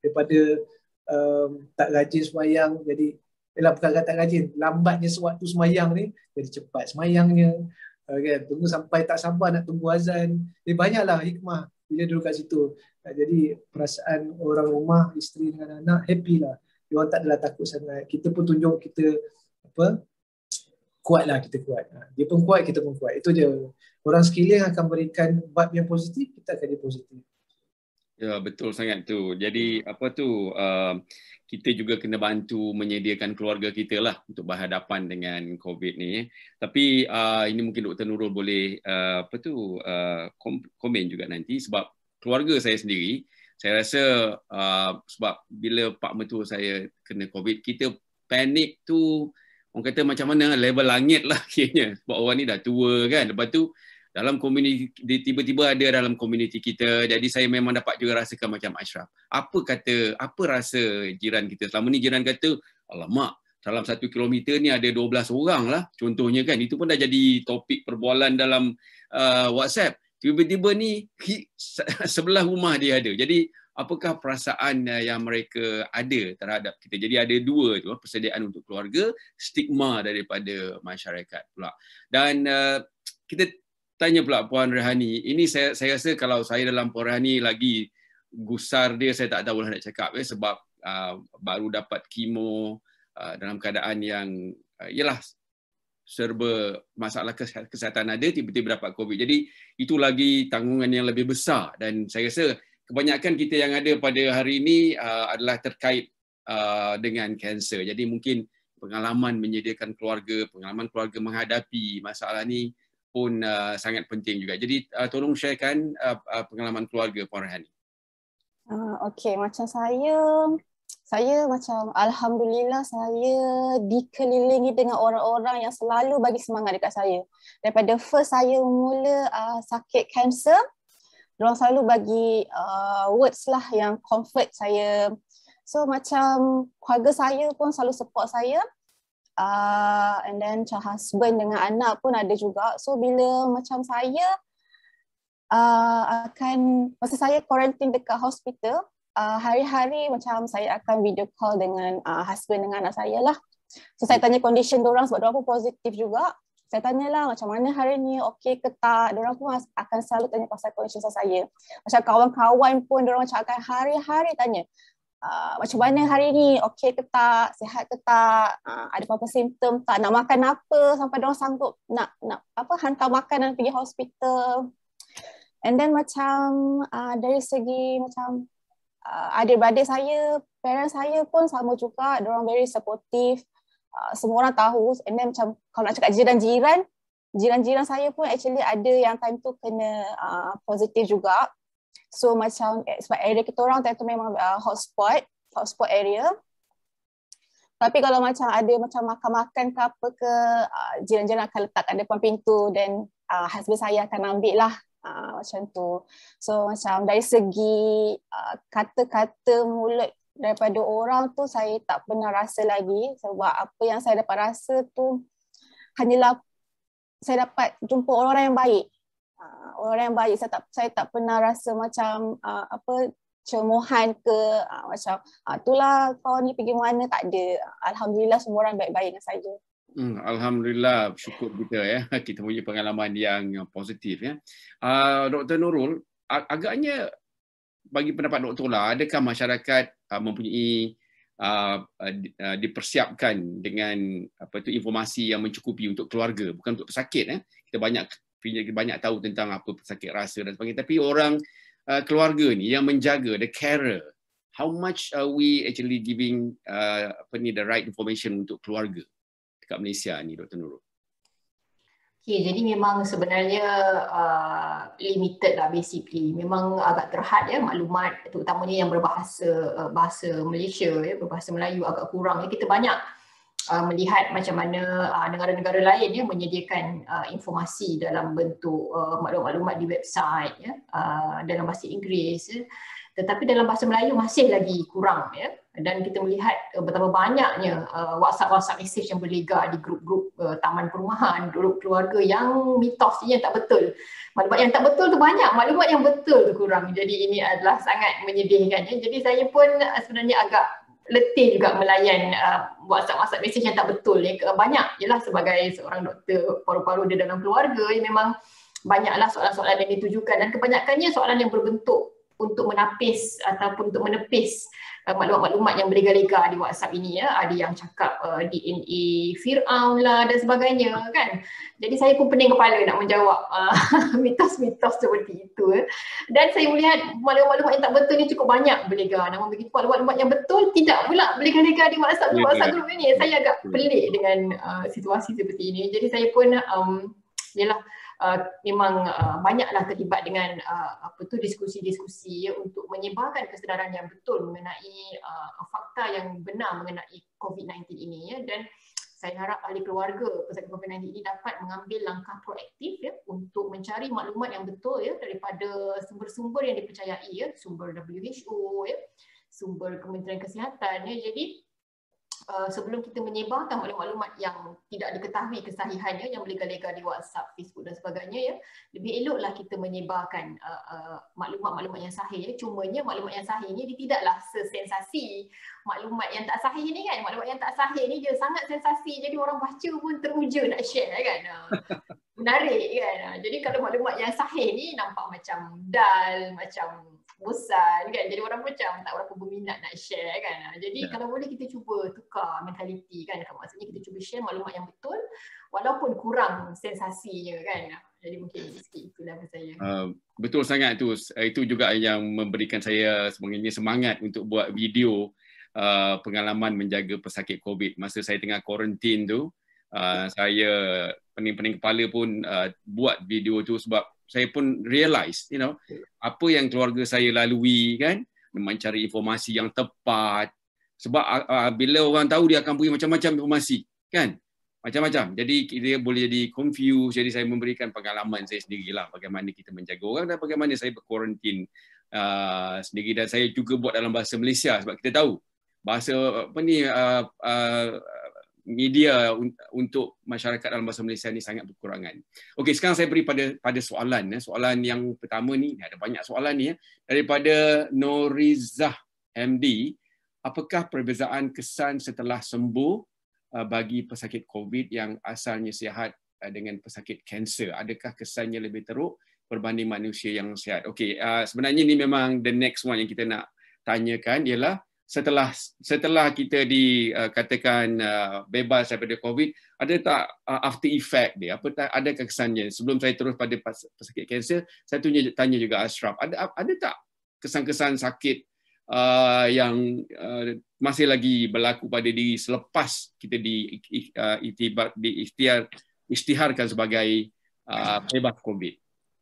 tak rajin semayang, jadi bukan kata tak rajin, lambatnya sewaktu semayang ni jadi cepat semayangnya kan, tunggu sampai tak sabar nak tunggu azan. Jadi banyaklah hikmah bila duduk kat situ. Jadi perasaan orang rumah, isteri dengan anak happy lah, dia orang tak adalah takut sangat. Kita pun tunjuk kita kuat lah, kita kuat. Dia pun kuat, kita pun kuat. Itu je. Orang sekeliling akan berikan vibe yang positif, kita akan jadi positif. Ya, betul sangat tu. Jadi kita juga kena bantu menyediakan keluarga kita lah untuk berhadapan dengan COVID ni. Tapi ini mungkin Dr. Nurul boleh komen juga nanti, sebab keluarga saya sendiri, saya rasa sebab bila pak mertua saya kena COVID, kita panik tu orang kata macam mana, level langit lah kiranya, sebab orang ni dah tua kan. Lepas tu dalam komuniti, tiba-tiba ada dalam komuniti kita, jadi saya memang dapat juga rasakan macam Ashraf. Apa rasa jiran kita? Selama ni jiran kata, alamak, dalam 1 kilometer ni ada 12 orang lah, contohnya kan. Itu pun dah jadi topik perbualan dalam WhatsApp. Tiba-tiba ni sebelah rumah dia ada. Jadi apakah perasaan yang mereka ada terhadap kita? Jadi ada dua tu, persediaan untuk keluarga, stigma daripada masyarakat pula. Dan kita tanya pula Puan Rehani, ini saya rasa kalau saya dalam Puan Rehani lagi gusar dia, saya tak tahu lah nak cakap sebab baru dapat kemo dalam keadaan yang yalah serba masalah kesihatan ada, tiba-tiba dapat COVID. Jadi itu lagi tanggungan yang lebih besar, dan saya rasa kebanyakan kita yang ada pada hari ini adalah terkait dengan kanser. Jadi mungkin pengalaman menyediakan keluarga, pengalaman keluarga menghadapi masalah ni pun sangat penting juga. Jadi tolong sharekan pengalaman keluarga Puan Rehani. Okey, macam saya macam alhamdulillah saya dikelilingi dengan orang-orang yang selalu bagi semangat dekat saya. Daripada first saya mula sakit kanser, diorang selalu bagi words lah yang comfort saya. So macam keluarga saya pun selalu support saya. And then macam husband dengan anak pun ada juga. So bila macam saya masa saya quarantine dekat hospital, hari-hari macam saya akan video call dengan husband dengan anak saya lah. So saya tanya condition diorang sebab diorang pun positif juga. Saya tanyalah macam mana hari ni, okey ke tak. Diorang pun akan selalu tanya pasal condition saya. Macam kawan-kawan pun diorang macam akan hari-hari tanya, macam mana hari ni, okey ke tak, sihat ke tak, ada apa-apa simptom tak, nak makan apa, sampai diorang sanggup nak hantar makanan pergi hospital. And then macam dari segi macam adik-beradik saya, parents saya pun sama juga, diorang very supportive. Semua orang tahu. And then macam kalau nak cakap jiran-jiran saya pun actually ada yang time tu kena positif juga. So macam sebab area kita orang time tu memang hotspot area. Tapi kalau macam ada macam makan-makan ke apa ke, jiran-jiran akan letak kat depan pintu dan husband saya akan ambil lah. Macam tu. So macam dari segi kata-kata mulut daripada orang tu saya tak pernah rasa lagi, sebab apa yang saya dapat rasa tu hanyalah saya dapat jumpa orang-orang yang baik. Orang yang baik, saya tak pernah rasa macam cemohan ke macam itulah kau ni pergi mana, tak ada. Alhamdulillah semua orang baik-baik dengan saya. Alhamdulillah, syukur kita ya. Kita punya pengalaman yang positif ya. Dr. Nurul, agaknya bagi pendapat doktor lah, adakah masyarakat mempunyai dipersiapkan dengan informasi yang mencukupi untuk keluarga, bukan untuk pesakit ya. Kita banyak tahu tentang apa pesakit rasa dan sebagainya, tapi orang keluarga ni yang menjaga, the carer, how much are we actually giving the right information untuk keluarga dekat Malaysia ni, Dr. Nurul? Okay, jadi memang sebenarnya limited lah basically. Memang agak terhad ya maklumat, terutamanya yang bahasa Malaysia ya, berbahasa Melayu agak kurang ya. Kita banyak melihat macam mana negara-negara lain ya menyediakan informasi dalam bentuk maklumat-maklumat di website ya, dalam bahasa Inggeris ya. Tetapi dalam bahasa Melayu masih lagi kurang ya. Dan kita melihat betapa banyaknya WhatsApp message yang berlegar di grup-grup taman perumahan, grup keluarga yang mitos yang tak betul. Maklumat yang tak betul tu banyak, maklumat yang betul tu kurang. Jadi ini adalah sangat menyedihkan ya. Jadi saya pun sebenarnya agak letih juga melayan WhatsApp message yang tak betul ya. Banyak jelah sebagai seorang doktor paru-paru di dalam keluarga ya, memang banyaklah soalan-soalan yang ditujukan, dan kebanyakannya soalan yang berbentuk untuk menapis ataupun untuk menepis maklumat-maklumat yang berlega-lega di WhatsApp ini ya. Ada yang cakap DNA Fir'aun lah dan sebagainya kan. Jadi saya pun pening kepala nak menjawab mitos-mitos seperti itu ya. Dan saya melihat maklumat-maklumat yang tak betul ni cukup banyak berlega. Namun begitu maklumat-maklumat yang betul tidak pula berlega-lega di WhatsApp group ini. Saya agak pelik dengan situasi seperti ini. Jadi saya pun memang banyaklah terlibat dengan diskusi-diskusi ya, untuk menyebarkan kesedaran yang betul mengenai fakta yang benar mengenai COVID-19 ini ya. Dan saya harap ahli keluarga pesakit COVID-19 ini dapat mengambil langkah proaktif ya untuk mencari maklumat yang betul ya daripada sumber-sumber yang dipercayai ya, sumber WHO ya, sumber Kementerian Kesihatan ya. Jadi sebelum kita menyebarkan maklumat-maklumat yang tidak diketahui kesahihannya yang berlega-lega di WhatsApp, Facebook dan sebagainya ya, lebih eloklah kita menyebarkan maklumat-maklumat yang sahih ya. Cumanya maklumat yang sahih ni dia tidaklah sesensasi maklumat yang tak sahih ni kan. Maklumat yang tak sahih ni dia sangat sensasi, jadi orang baca pun teruja nak share kan. Menarik kan. Jadi kalau maklumat yang sahih ni nampak macam dull, macam bosan kan. Jadi orang macam tak berapa berminat nak share kan. Jadi kalau boleh kita cuba tukar mentaliti kan. Maksudnya kita cuba share maklumat yang betul walaupun kurang sensasinya kan. Jadi mungkin sikit itulah saya. Betul sangat tu. Itu juga yang memberikan saya sebenarnya semangat untuk buat video pengalaman menjaga pesakit COVID. Masa saya tengah kuarantin tu, saya pening-pening kepala pun buat video tu sebab saya pun realise, apa yang keluarga saya lalui kan, mencari informasi yang tepat. Sebab bila orang tahu dia akan beri macam-macam informasi kan, macam-macam. Jadi dia boleh jadi confused. Jadi saya memberikan pengalaman saya sendirilah bagaimana kita menjaga orang dan bagaimana saya berkuarantin sendiri. Dan saya juga buat dalam bahasa Malaysia sebab kita tahu bahasa media untuk masyarakat dalam bahasa Malaysia ni sangat berkurangan. Okey, sekarang saya beri pada soalan. Soalan yang pertama ni, ada banyak soalan ni daripada Norizah MD. Apakah perbezaan kesan setelah sembuh bagi pesakit COVID yang asalnya sihat dengan pesakit kanser? Adakah kesannya lebih teruk berbanding manusia yang sihat? Okey, sebenarnya ni memang the next one yang kita nak tanyakan ialah setelah kita dikatakan bebas daripada COVID, ada tak after effect dia? Adakah kesannya? Sebelum saya terus pada pesakit kanser, saya tanya juga Ashraf, ada tak kesan-kesan sakit yang masih lagi berlaku pada diri selepas kita isytiharkan sebagai bebas COVID?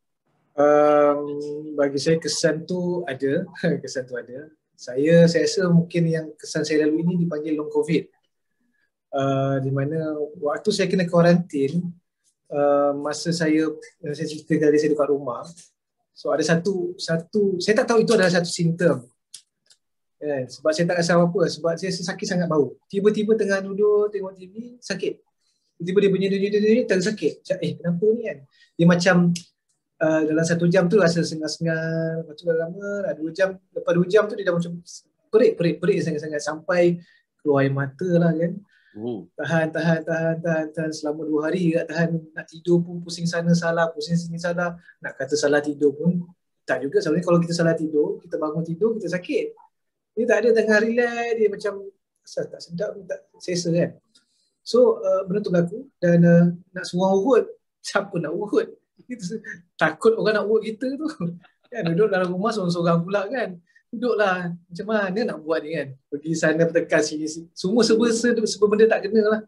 Bagi saya kesan tu ada. Kesan tu ada. Saya rasa mungkin yang kesan saya lalu ini dipanggil long COVID. Di mana waktu saya kena kuarantin, masa saya cerita tadi saya dekat rumah. So ada satu saya tak tahu itu adalah satu simptom. Sebab saya tak rasa apa-apa, sebab saya sakit sangat bau. Tiba-tiba tengah duduk tengok TV sakit. Tiba-tiba dia bunyi tak sakit. Kenapa ni kan? Dia macam dalam 1 jam tu rasa sengal-sengal, lepas tu dah lama, dah 2 jam, lepas 2 jam tu dia dah macam perik sangat-sangat sampai keluar air mata lah kan. Tahan selama 2 hari tak tahan, nak tidur pun pusing sana salah, pusing sini salah, nak kata salah tidur pun tak juga. Sebenarnya kalau kita salah tidur, kita bangun tidur, kita sakit. Dia tak ada tengah relax, dia macam tak sedap, tak selesa kan. So benda tu berlaku dan nak suruh urut, siapa nak urut? Takut orang nak urut kita tu kan, duduk dalam rumah seorang-seorang pula kan. Duduklah, macam mana nak buat ni kan, pergi sana bertekan sini, semua serba benda tak kena lah.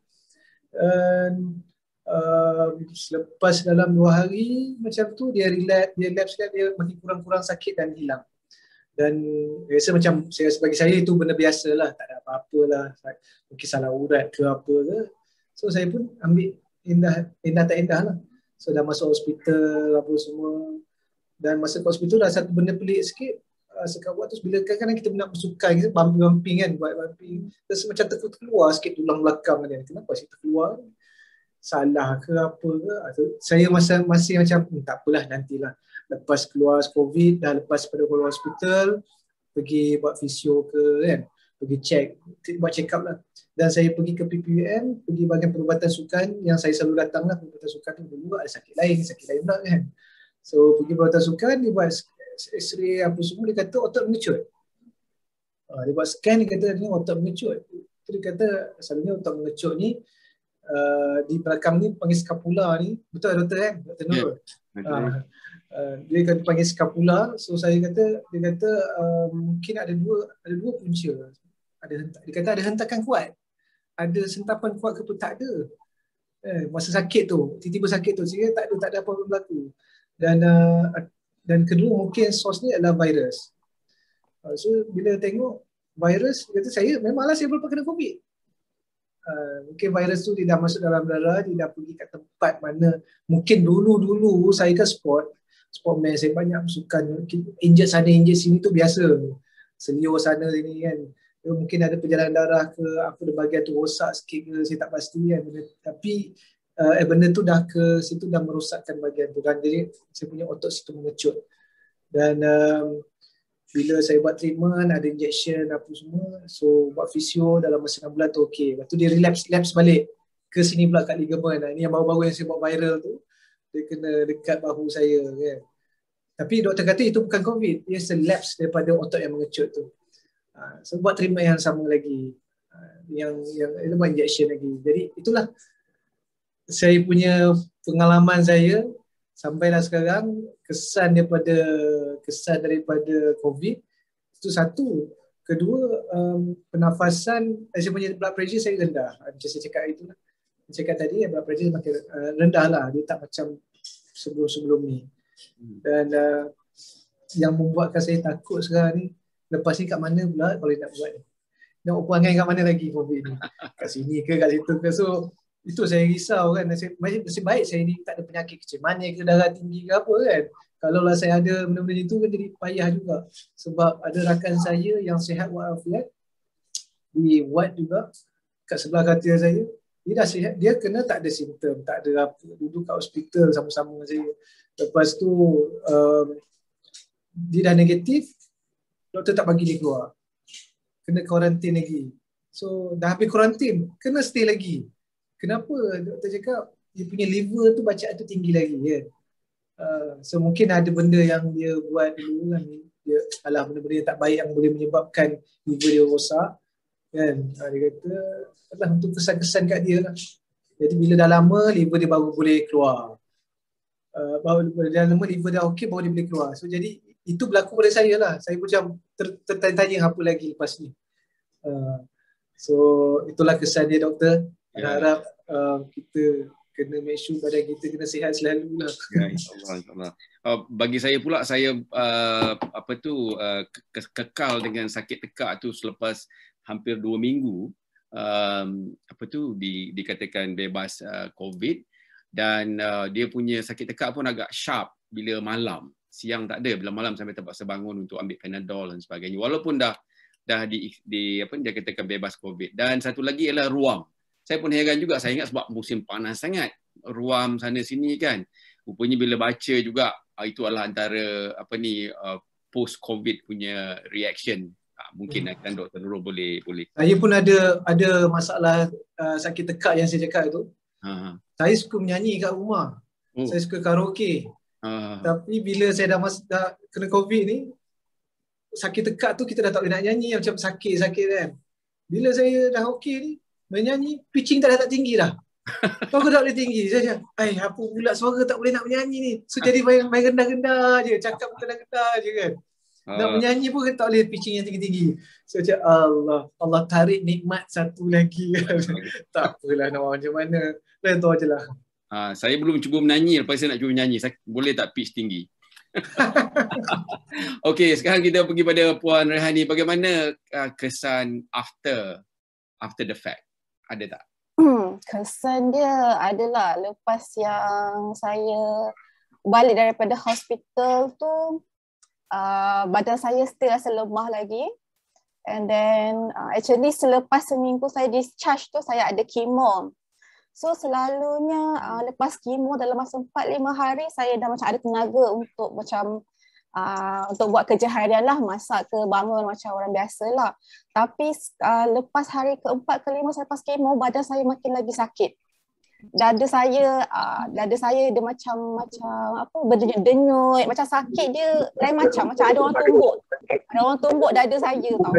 Selepas dalam 2 hari macam tu dia relapse sekali, dia makin kurang-kurang sakit dan hilang. Dan rasa macam bagi saya itu benda biasa lah, tak ada apa-apa lah, mungkin salah urat ke apa ke. So saya pun ambil endah tak endah lah. So dah masuk hospital apa semua, dan masa ke hospital dah satu benda pelik sikit. Sekat buat tu bila kadang-kadang kita nak bersukan, kita bumping kan, buat bumping terus macam terkeluar sikit tulang belakang dia. Kenapa sih terkeluar? Salah ke apa ke? Saya masih macam tak apalah, nantilah lepas keluar COVID, dah lepas pada keluar hospital, pergi buat fisio ke kan, pergi buat check up lah. Dan saya pergi ke PPUM, pergi bahagian perubatan sukan yang saya selalu datang lah. Perubatan sukan tu dulu ada sakit lain pula kan. So pergi perubatan sukan, dia buat X-ray apa semua, dia kata otot mengecut. Dia buat scan, dia kata ni otot mengecut. Dia kata selalunya otot mengecut ni di belakang ni panggil scapula ni. Betul doktor kan? Doktor Nurul. Dia kata panggil scapula. So dia kata mungkin ada dua punca. Dia kata ada hentakan kuat. Ada sentapan kuat ke tak ada. Masa sakit tu, tiba-tiba sakit tu, saya tak ada apa-apa berlaku. Dan kedua mungkin source ni adalah virus. So bila tengok virus, dia kata memanglah saya belum kena COVID. Mungkin virus tu dia dah masuk dalam darah, dia dah pergi kat tempat mana mungkin dulu saya kan sportman, saya banyak bersukan, injet sana injet sini tu biasa. Seliur sana sini kan. Mungkin ada perjalanan darah ke apa, ada bahagian tu rosak sikit ke, saya tak pasti kan. Tapi benda tu dah ke situ, dah merosakkan bahagian tu kan. Jadi saya punya otot situ mengecut. Dan bila saya buat treatment, ada injection apa semua, so buat fisio dalam masa 6 bulan tu okey. Lepas tu dia relapse balik ke sini pula kat ligamen. Ini yang baru-baru yang saya buat viral tu, dia kena dekat bahu saya kan. Tapi doktor kata itu bukan COVID, dia lapse daripada otot yang mengecut tu. So buat treatment yang sama lagi, yang buat injection lagi. Jadi itulah saya punya pengalaman saya sampailah sekarang. Kesan daripada COVID itu satu. Kedua, pernafasan, saya punya blood pressure saya rendah. Macam saya cakap itulah. Saya cakap tadi blood pressure makin rendah lah, dia tak macam sebelum ni. Dan yang membuatkan saya takut sekarang ni, lepas ni kat mana pula kalau nak buat ni? Nak perangai kat mana lagi COVID ni? Kat sini ke, kat situ ke? So itu saya risau kan. Nasib baik saya ni tak ada penyakit kecil manis ke, darah tinggi ke apa kan. Kalau lah saya ada benda-benda itu kan jadi payah juga. Sebab ada rakan saya yang sihat walafiat di ward juga kat sebelah katil saya. Dia dah sihat, dia kena tak ada simptom, tak ada apa, duduk kat hospital sama-sama dengan saya. Lepas tu dia dah negatif, doktor tak bagi dia keluar. Kena kuarantin lagi. So dah habis kuarantin, kena stay lagi. Kenapa? Doktor cakap dia punya liver tu bacaan tu tinggi lagi kan. So mungkin ada benda yang dia buat dulu kan, dia benda-benda yang tak baik yang boleh menyebabkan liver dia rosak kan. Dia kata untuk kesan-kesan kat dia lah. Jadi bila dah lama liver dia baru boleh keluar. Baru dah lama liver dah okey baru dia boleh keluar. So jadi itu berlaku pada saya lah. Saya macam tertanya apa lagi lepas ni. So itulah kesan dia doktor. Harap kita kena make sure badan kita kena sihat selalu lah. Ya, insyaAllah. Bagi saya pula, saya kekal dengan sakit tekak tu selepas hampir 2 minggu. Dikatakan bebas COVID. dan dia punya sakit tekak pun agak sharp bila malam. Siang tak ada, bila malam sampai terpaksa bangun untuk ambil Panadol dan sebagainya. Walaupun dah di apa dia katakan bebas COVID. Dan satu lagi ialah ruam. Saya pun heran juga, saya ingat sebab musim panas sangat, ruam sana sini kan. Rupanya bila baca juga itu adalah antara post COVID punya reaction. Mungkin akan Dr. Nurul boleh. Saya pun ada masalah sakit tekak yang saya cakap tu. Saya suka menyanyi kat rumah. Saya suka karaoke. Tapi bila saya dah kena COVID ni, sakit tekak tu kita dah tak boleh nak nyanyi, macam sakit kan. Bila saya dah okey ni, menyanyi, pitching tak tinggi dah. Suara tak boleh tinggi. Saya cakap, apa pula suara tak boleh nak menyanyi ni. So jadi main rendah-rendah je, cakap rendah-rendah je kan. Nak menyanyi pun tak boleh pitching yang tinggi-tinggi. So macam Allah tarik nikmat satu lagi kan. Tak apalah nak macam mana. Lain tu je lah. Saya belum cuba menyanyi, lepas saya nak cuba menyanyi. Saya boleh tak pitch tinggi? Okey, sekarang kita pergi pada Puan Rehani. Bagaimana kesan after the fact? Ada tak? Kesan dia adalah lepas yang saya balik daripada hospital tu, badan saya still rasa lemah lagi. And then actually selepas seminggu saya discharge tu, saya ada chemo. So selalunya lepas chemo dalam masa 4-5 hari saya dah macam ada tenaga untuk untuk buat kerja harian lah, masak ke bangun macam orang biasa lah. Tapi lepas hari ke-4 ke-5 saya lepas chemo, badan saya makin lagi sakit. Dada saya dia macam berdenyut-denyut, macam sakit dia lain macam ada orang tumbuk. Ada orang tumbuk dada saya tau.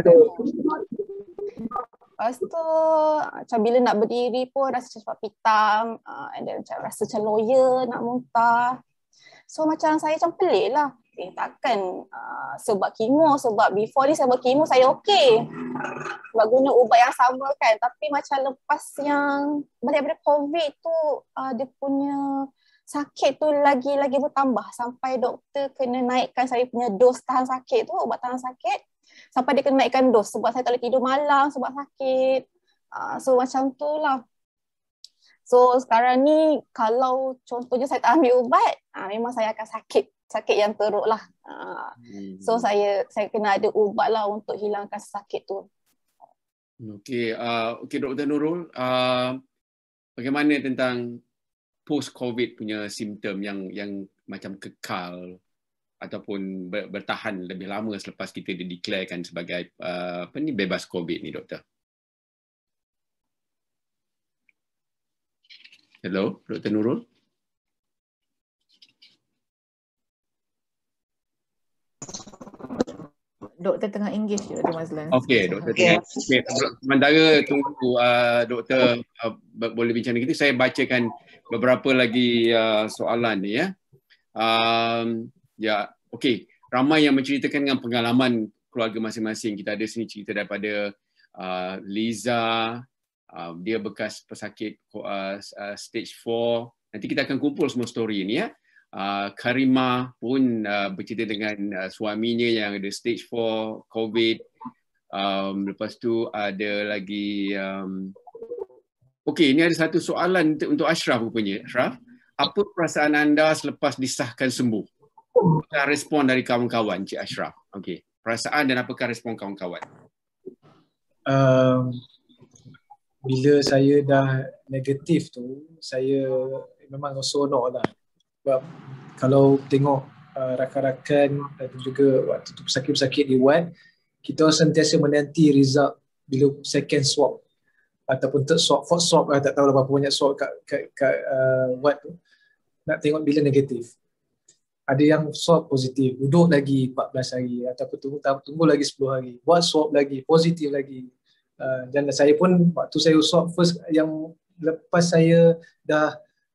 Lepas tu macam bila nak berdiri pun rasa cepat pitam, and then macam rasa macam loya, nak muntah. So macam saya macam pelik lah. Takkan sebab chemo, sebab before ni saya buat chemo saya okey. Sebab guna ubat yang sama kan. Tapi macam lepas yang balik daripada COVID tu, dia punya sakit tu lagi bertambah. Sampai doktor kena naikkan saya punya dos tahan sakit tu, ubat tahan sakit. Sampai dia kena naikkan dos sebab saya tak boleh tidur malam sebab sakit. So macam tu lah. So sekarang ni kalau contohnya saya tak ambil ubat, memang saya akan sakit yang teruk lah. So saya kena ada ubat lah untuk hilangkan sakit tu. Okey, Dr. Nurul, bagaimana tentang post-COVID punya simptom yang macam kekal ataupun bertahan lebih lama selepas kita dideklarkan sebagai bebas COVID ni, doktor? Hello, Dr. Nurul. Doktor tengah engage je, Dr. Mazlan. Okey, doktor tengah. Okey, sementara tunggu doktor boleh bincang dengan kita, saya bacakan beberapa lagi soalan ni ya. Okey, ramai yang menceritakan dengan pengalaman keluarga masing-masing. Kita ada sini cerita daripada Liza, dia bekas pesakit stage 4. Nanti kita akan kumpul semua story ni ya. Karimah pun bercerita dengan suaminya yang ada stage 4 COVID. Lepas tu ada lagi okey, ini ada satu soalan untuk Ashraf rupanya. Ashraf, apa perasaan anda selepas disahkan sembuh? Apakah respon dari kawan-kawan, Cik Ashraf? Okey, perasaan dan apakah respon kawan-kawan? Bila saya dah negatif tu, saya memang seronok lah. Sebab kalau tengok rakan-rakan dan juga waktu tu pesakit-pesakit di ward, kita sentiasa menanti result bila second swab ataupun third swab, fourth swab lah, tak tahu berapa banyak swab kat ward tu. Nak tengok bila negatif. Ada yang swab positif, duduk lagi 14 hari ataupun tunggu lagi 10 hari, buat swab lagi, positif lagi. Dan saya pun waktu saya swab first, yang lepas saya dah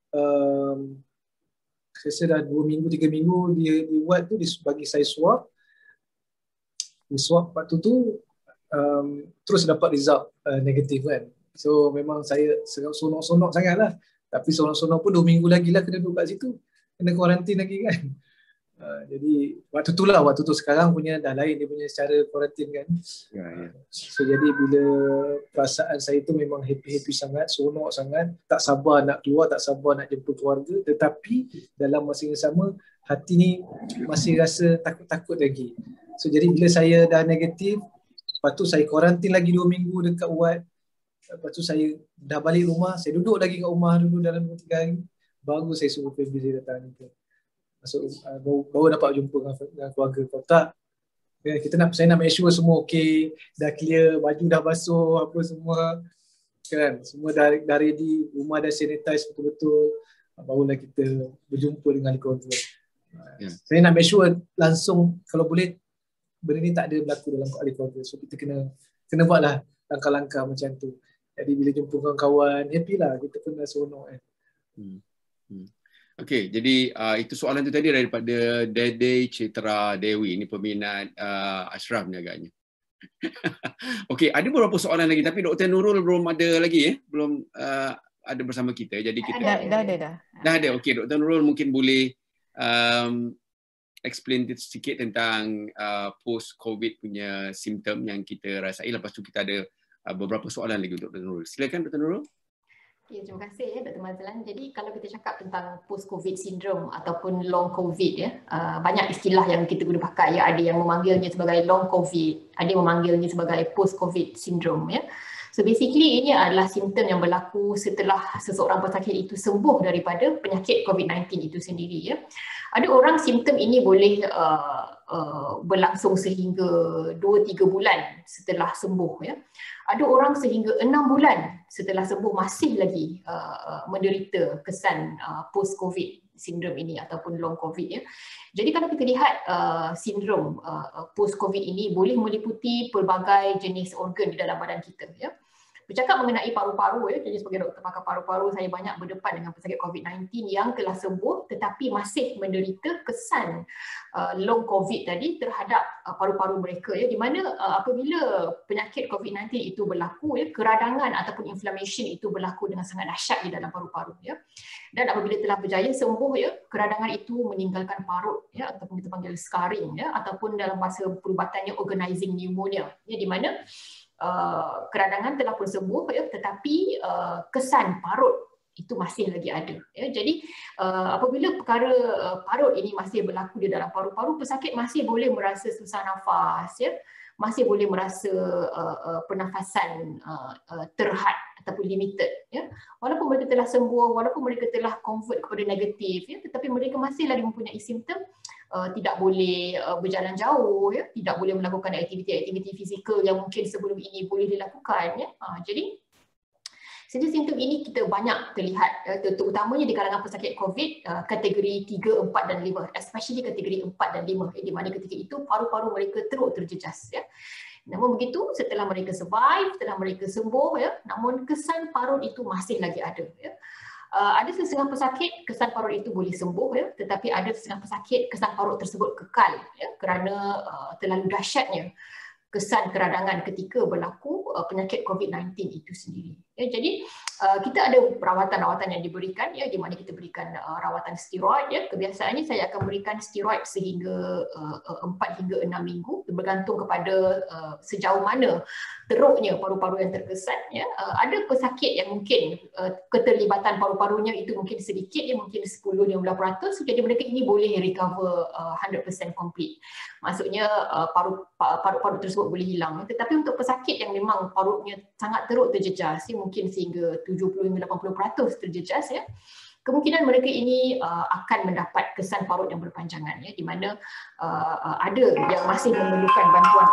saya dah 2 minggu, 3 minggu di ward tu, bagi saya swab. Di swab waktu tu terus dapat result negatif kan. So memang saya sonok-sonok sangat lah. Tapi sonok-sonok pun 2 minggu lagi lah kena duduk kat situ. Kena kuarantin lagi kan. Jadi waktu tu sekarang punya dah lain dia punya cara kuarantin kan. So jadi bila perasaan saya tu memang happy sangat, seronok sangat, tak sabar nak keluar, tak sabar nak jumpa keluarga, tetapi dalam masa yang sama hati ni masih rasa takut-takut lagi. So jadi bila saya dah negatif, lepas tu saya kuarantin lagi 2 minggu dekat UAT. Lepas tu saya dah balik rumah, saya duduk lagi kat rumah dulu dalam 3 hari, baru saya suruh family saya datang ni. Masuk baru dapat jumpa dengan keluarga. Kalau tak, saya nak make sure semua okey, dah clear, baju dah basuh, apa semua kan, semua dah ready, rumah dah sanitize betul-betul, barulah kita berjumpa dengan keluarga. Saya nak make sure langsung, kalau boleh benda ni tak ada berlaku dalam keluarga. So kita kena buatlah langkah-langkah macam tu. Jadi bila jumpa kawan-kawan, happy lah, kita pun dah seronok kan. Okey, jadi itu soalan tu tadi daripada Dede Citra Dewi, ini peminat Ashraf ni agaknya. Okey, ada beberapa soalan lagi tapi Dr. Nurul belum ada lagi belum ada bersama kita. Jadi kita dah ada. Okey, Dr. Nurul mungkin boleh explain sedikit tentang post COVID punya simptom yang kita rasai. Lepas tu kita ada beberapa soalan lagi untuk Dr. Nurul. Silakan Dr. Nurul. Okay, terima kasih Dr. Mazlan. Jadi kalau kita cakap tentang post-COVID syndrome ataupun long COVID banyak istilah yang kita guna pakai. Ada yang memanggilnya sebagai long COVID, ada yang memanggilnya sebagai post-COVID syndrome. So basically ini adalah simptom yang berlaku setelah seseorang pesakit itu sembuh daripada penyakit COVID-19 itu sendiri. Ada orang simptom ini boleh berlangsung sehingga 2-3 bulan setelah sembuh. Ada orang sehingga 6 bulan setelah sembuh masih lagi menderita kesan post-COVID sindrom ini ataupun long COVID. Jadi kalau kita lihat sindrom post-COVID ini boleh meliputi pelbagai jenis organ di dalam badan kita. Bercakap mengenai paru-paru, jadi sebagai doktor pakar paru-paru, saya banyak berdepan dengan pesakit COVID-19 yang telah sembuh tetapi masih menderita kesan long COVID tadi terhadap paru-paru mereka. Di mana apabila penyakit COVID-19 itu berlaku, keradangan ataupun inflammation itu berlaku dengan sangat dahsyat di dalam paru-paru. Dan apabila telah berjaya sembuh, keradangan itu meninggalkan parut, ataupun kita panggil scarring, ataupun dalam bahasa perubatannya organizing pneumonia, di mana keradangan telah pun sembuh tetapi kesan parut itu masih lagi ada. Jadi apabila perkara parut ini masih berlaku di dalam paru-paru, pesakit masih boleh merasa susah nafas, masih boleh merasa pernafasan terhad ataupun limited. Walaupun mereka telah sembuh, walaupun mereka telah convert kepada negatif, tetapi mereka masih lagi mempunyai simptom tidak boleh berjalan jauh, tidak boleh melakukan aktiviti-aktiviti fizikal yang mungkin sebelum ini boleh dilakukan. Jadi simptom ini kita banyak terlihat, terutamanya di kalangan pesakit COVID kategori 3, 4 dan 5, especially kategori 4 dan 5, di mana ketika itu paru-paru mereka teruk terjejas. Namun begitu, setelah mereka survive, setelah mereka sembuh, namun kesan parut itu masih lagi ada. Ada setengah pesakit kesan parut itu boleh sembuh, tetapi ada setengah pesakit kesan parut tersebut kekal kerana terlalu dahsyatnya kesan keradangan ketika berlaku penyakit COVID-19 itu sendiri. Jadi kita ada rawatan-rawatan yang diberikan, di mana kita berikan rawatan steroid. Kebiasaannya saya akan berikan steroid sehingga 4 hingga 6 minggu, bergantung kepada sejauh mana teruknya paru-paru yang terkesan. Ada pesakit yang mungkin keterlibatan paru-parunya itu mungkin sedikit, mungkin 10-15%, jadi mereka ini boleh recover 100% complete. Maksudnya paru-paru tersebut boleh hilang. Tetapi untuk pesakit yang memang parutnya sangat teruk terjejas, mungkin sehingga 70-80% terjejas, kemungkinan mereka ini akan mendapat kesan parut yang berpanjangan, di mana ada yang masih memerlukan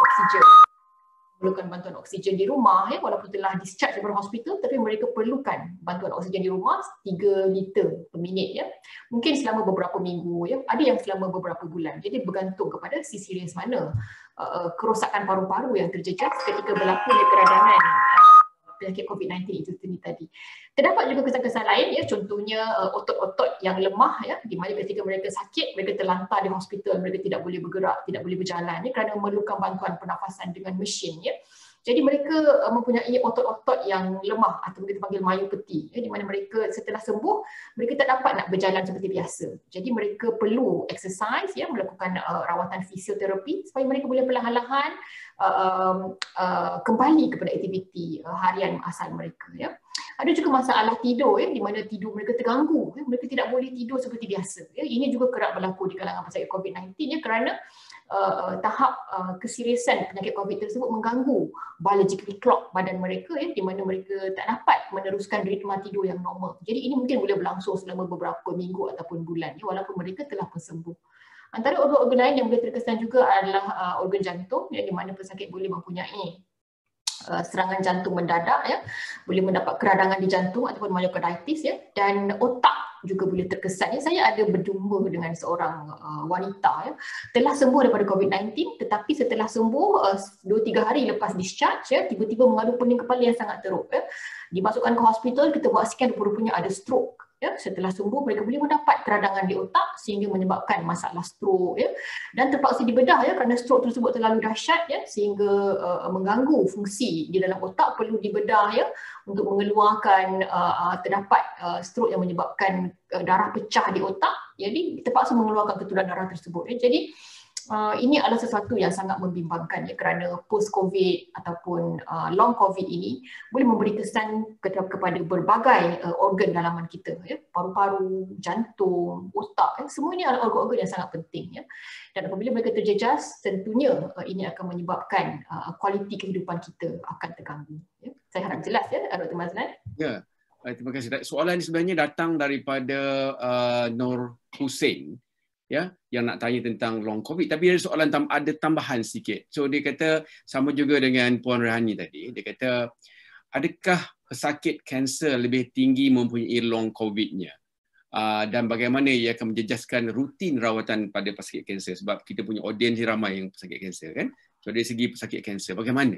bantuan oksigen di rumah, walaupun telah discharge dari hospital, tapi mereka perlukan bantuan oksigen di rumah 3 liter per minit, mungkin selama beberapa minggu, ada yang selama beberapa bulan. Jadi bergantung kepada si serius mana kerosakan paru-paru yang terjejas ketika berlakunya keradangan penyakit COVID-19 itu tadi. Terdapat juga kesan-kesan lain, contohnya otot-otot yang lemah, di mana ketika mereka sakit, mereka terlantar di hospital, mereka tidak boleh bergerak, tidak boleh berjalan, kerana memerlukan bantuan pernafasan dengan mesin. Jadi mereka mempunyai otot-otot yang lemah atau kita panggil myopathy, di mana mereka setelah sembuh mereka tak dapat nak berjalan seperti biasa. Jadi mereka perlu exercise, melakukan rawatan fisioterapi supaya mereka boleh perlahan-lahan kembali kepada aktiviti harian asal mereka. Ada juga masalah tidur, di mana tidur mereka terganggu, mereka tidak boleh tidur seperti biasa. Ini juga kerap berlaku di kalangan pesakit COVID-19 kerana tahap keseriusan penyakit COVID tersebut mengganggu biological clock badan mereka, di mana mereka tak dapat meneruskan ritma tidur yang normal. Jadi ini mungkin boleh berlangsung selama beberapa minggu ataupun bulan, walaupun mereka telah pun sembuh. Antara organ-organ lain yang boleh terkesan juga adalah organ jantung, di mana pesakit boleh mempunyai serangan jantung mendadak, boleh mendapat keradangan di jantung ataupun myocarditis, dan otak juga boleh terkesan. Saya ada berjumpa dengan seorang wanita telah sembuh daripada COVID-19, tetapi setelah sembuh 2-3 hari lepas discharge, tiba-tiba mengadu pening kepala yang sangat teruk. Dimasukkan ke hospital, kita buat scan, rupanya ada stroke. Setelah sembuh mereka boleh mendapat keradangan di otak sehingga menyebabkan masalah stroke, dan terpaksa dibedah kerana stroke tersebut terlalu dahsyat, sehingga mengganggu fungsi di dalam otak, perlu dibedah untuk mengeluarkan terdapat stroke yang menyebabkan darah pecah di otak, jadi terpaksa mengeluarkan keturunan darah tersebut. Jadi ini adalah sesuatu yang sangat membimbangkan, kerana post-COVID ataupun long COVID ini boleh memberi kesan kepada berbagai organ dalaman kita, paru-paru, jantung, otak, semua ini adalah organ-organ yang sangat penting, dan apabila mereka terjejas, tentunya ini akan menyebabkan kualiti kehidupan kita akan terganggu. Saya harap jelas, Dr. Mazlan. Ya, terima kasih. Soalan ini sebenarnya datang daripada Nur Hussein, yang nak tanya tentang long COVID, tapi ada soalan ada tambahan sedikit. So dia kata sama juga dengan Puan Rehani tadi. Dia kata, adakah pesakit kanser lebih tinggi mempunyai long COVID-nya? Dan bagaimana ia akan menjejaskan rutin rawatan pada pesakit kanser, sebab kita punya audiens ramai yang pesakit kanser, kan? So dari segi pesakit kanser, bagaimana?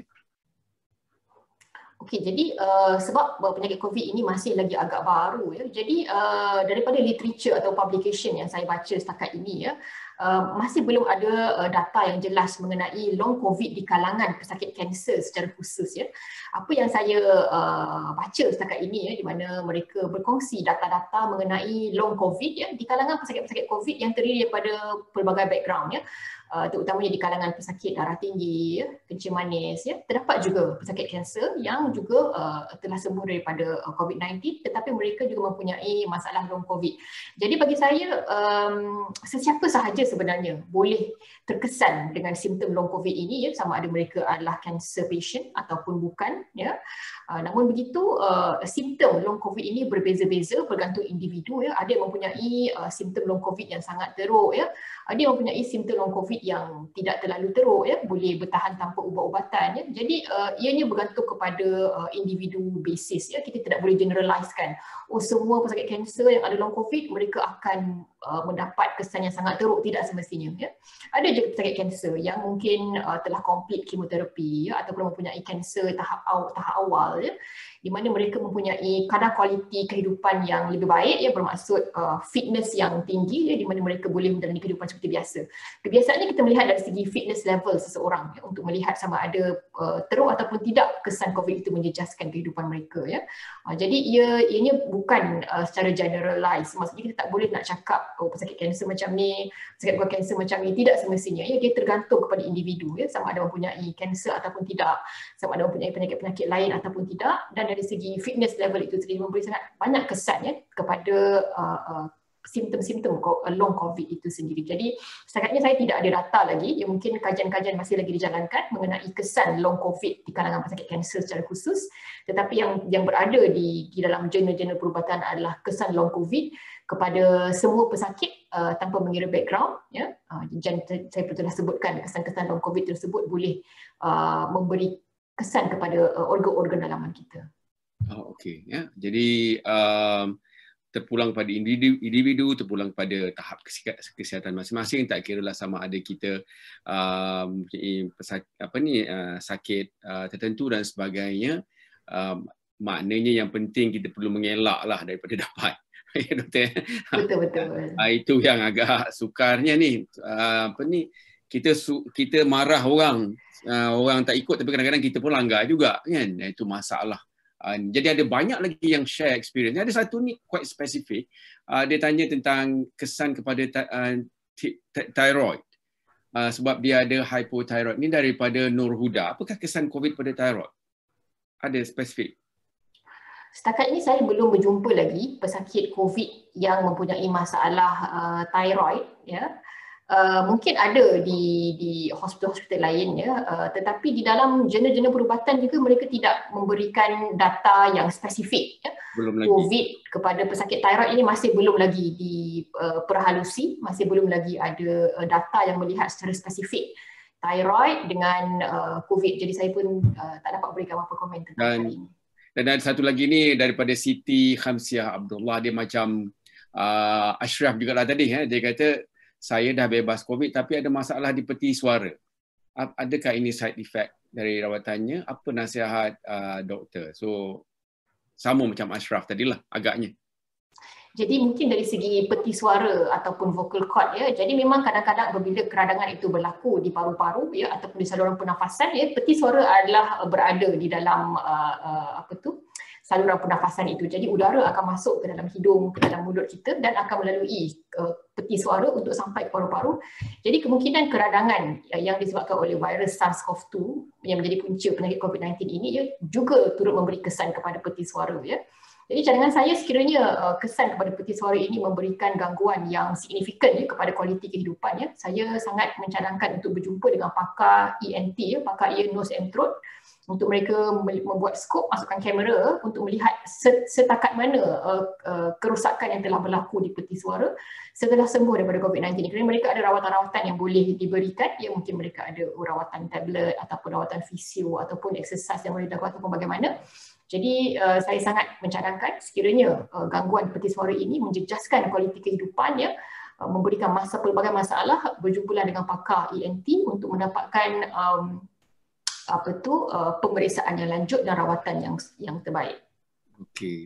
Okey, jadi sebab penyakit COVID ini masih lagi agak baru, jadi daripada literature atau publication yang saya baca setakat ini, masih belum ada data yang jelas mengenai long COVID di kalangan pesakit kanser secara khusus. Apa yang saya baca setakat ini, di mana mereka berkongsi data-data mengenai long COVID di kalangan pesakit-pesakit COVID yang terdiri daripada pelbagai background, terutamanya di kalangan pesakit darah tinggi, kencing manis, terdapat juga pesakit kanser yang juga telah sembuh daripada COVID-19, tetapi mereka juga mempunyai masalah long COVID. Jadi bagi saya, sesiapa sahaja sebenarnya boleh terkesan dengan simptom long COVID ini, sama ada mereka adalah cancer patient ataupun bukan. Namun begitu, simptom long COVID ini berbeza-beza bergantung individu. Ada yang mempunyai simptom long COVID yang sangat teruk, ada yang mempunyai simptom long COVID yang tidak terlalu teruk, boleh bertahan tanpa ubat-ubatan. Jadi ianya bergantung kepada individu basis. Kita tidak boleh generalizekan, semua pesakit kanser yang ada long COVID mereka akan mendapat kesan yang sangat teruk. Tidak semestinya. Ada juga pesakit kanser yang mungkin telah complete kemoterapi, ataupun mempunyai kanser tahap awal, di mana mereka mempunyai kadar kualiti kehidupan yang lebih baik, bermaksud fitness yang tinggi, di mana mereka boleh menjalani kehidupan seperti biasa. Kebiasaannya kita melihat dari segi fitness level seseorang, untuk melihat sama ada teruk ataupun tidak kesan COVID itu menjejaskan kehidupan mereka. Jadi ianya bukan secara generalize. Maksudnya kita tak boleh nak cakap pesakit kanser macam ni, pesakit bukan kanser macam ni. Tidak semestinya. Dia tergantung kepada individu, sama ada mempunyai kanser ataupun tidak, sama ada mempunyai penyakit-penyakit lain ataupun tidak, dan dari segi fitness level itu sendiri memberi sangat banyak kesan kepada simptom-simptom long COVID itu sendiri. Jadi setakat ini saya tidak ada data lagi, mungkin kajian-kajian masih lagi dijalankan mengenai kesan long COVID di kalangan pesakit kanser secara khusus, tetapi yang berada di dalam jurnal-jurnal perubatan adalah kesan long COVID kepada semua pesakit tanpa mengira background. Saya telah sebutkan kesan-kesan long COVID tersebut boleh memberi kesan kepada organ-organ dalaman kita. Okey, jadi terpulang pada individu, terpulang pada tahap kesihatan masing-masing, tak kiralah sama ada kita sakit tertentu dan sebagainya. Maknanya yang penting kita perlu mengelaklah daripada dapat. Ya, Doktor. Betul. Itu yang agak sukarnya ni. kita marah orang, orang tak ikut, tapi kadang-kadang kita pun langgar juga kan. Itu masalah. Jadi ada banyak lagi yang share experience. Ada satu ni quite specific. Dia tanya tentang kesan kepada thyroid. Sebab dia ada hypothyroid. Ini daripada Nur Huda. Apakah kesan COVID pada thyroid? Ada spesifik? Setakat ini saya belum berjumpa lagi pesakit COVID yang mempunyai masalah thyroid, ya. Mungkin ada di hospital-hospital lain, ya. Tetapi di dalam jurnal-jurnal perubatan juga mereka tidak memberikan data yang spesifik, ya. COVID kepada pesakit thyroid ini masih belum lagi diperhalusi, masih belum lagi ada data yang melihat secara spesifik thyroid dengan COVID. Jadi saya pun tak dapat berikan apa-apa komen tentang hal ini. Dan ada satu lagi ni daripada Siti Khamsiah Abdullah, dia macam Ashraf juga lah tadi, dia kata saya dah bebas COVID tapi ada masalah di peti suara. Adakah ini side effect dari rawatannya? Apa nasihat doktor? So sama macam Ashraf tadilah agaknya. Jadi mungkin dari segi peti suara ataupun vocal cord, ya. Jadi memang kadang-kadang apabila keradangan itu berlaku di paru-paru, ya, ataupun di saluran pernafasan, ya, peti suara adalah berada di dalam saluran pernafasan itu. Jadi udara akan masuk ke dalam hidung, ke dalam mulut kita dan akan melalui peti suara untuk sampai ke paru-paru. Jadi kemungkinan keradangan yang disebabkan oleh virus SARS-CoV-2 yang menjadi punca penyakit COVID-19 ini, ya, juga turut memberi kesan kepada peti suara, ya. Jadi cadangan saya sekiranya kesan kepada peti suara ini memberikan gangguan yang signifikan, ya, kepada kualiti kehidupan, ya. Saya sangat mencadangkan untuk berjumpa dengan pakar ENT, ya, pakar ear, nose and throat, untuk mereka membuat skop, masukkan kamera untuk melihat setakat mana kerosakan yang telah berlaku di peti suara setelah sembuh daripada COVID-19. Kerana mereka ada rawatan-rawatan yang boleh diberikan, ya, mungkin mereka ada rawatan tablet ataupun rawatan fisio ataupun exercise yang boleh dilakukan ataupun bagaimana. Jadi saya sangat mencadangkan sekiranya gangguan peti suara ini menjejaskan kualiti kehidupan, ya, memberikan pelbagai masalah, berjumpalah dengan pakar ENT untuk mendapatkan pemeriksaan yang lanjut dan rawatan yang terbaik. Okey.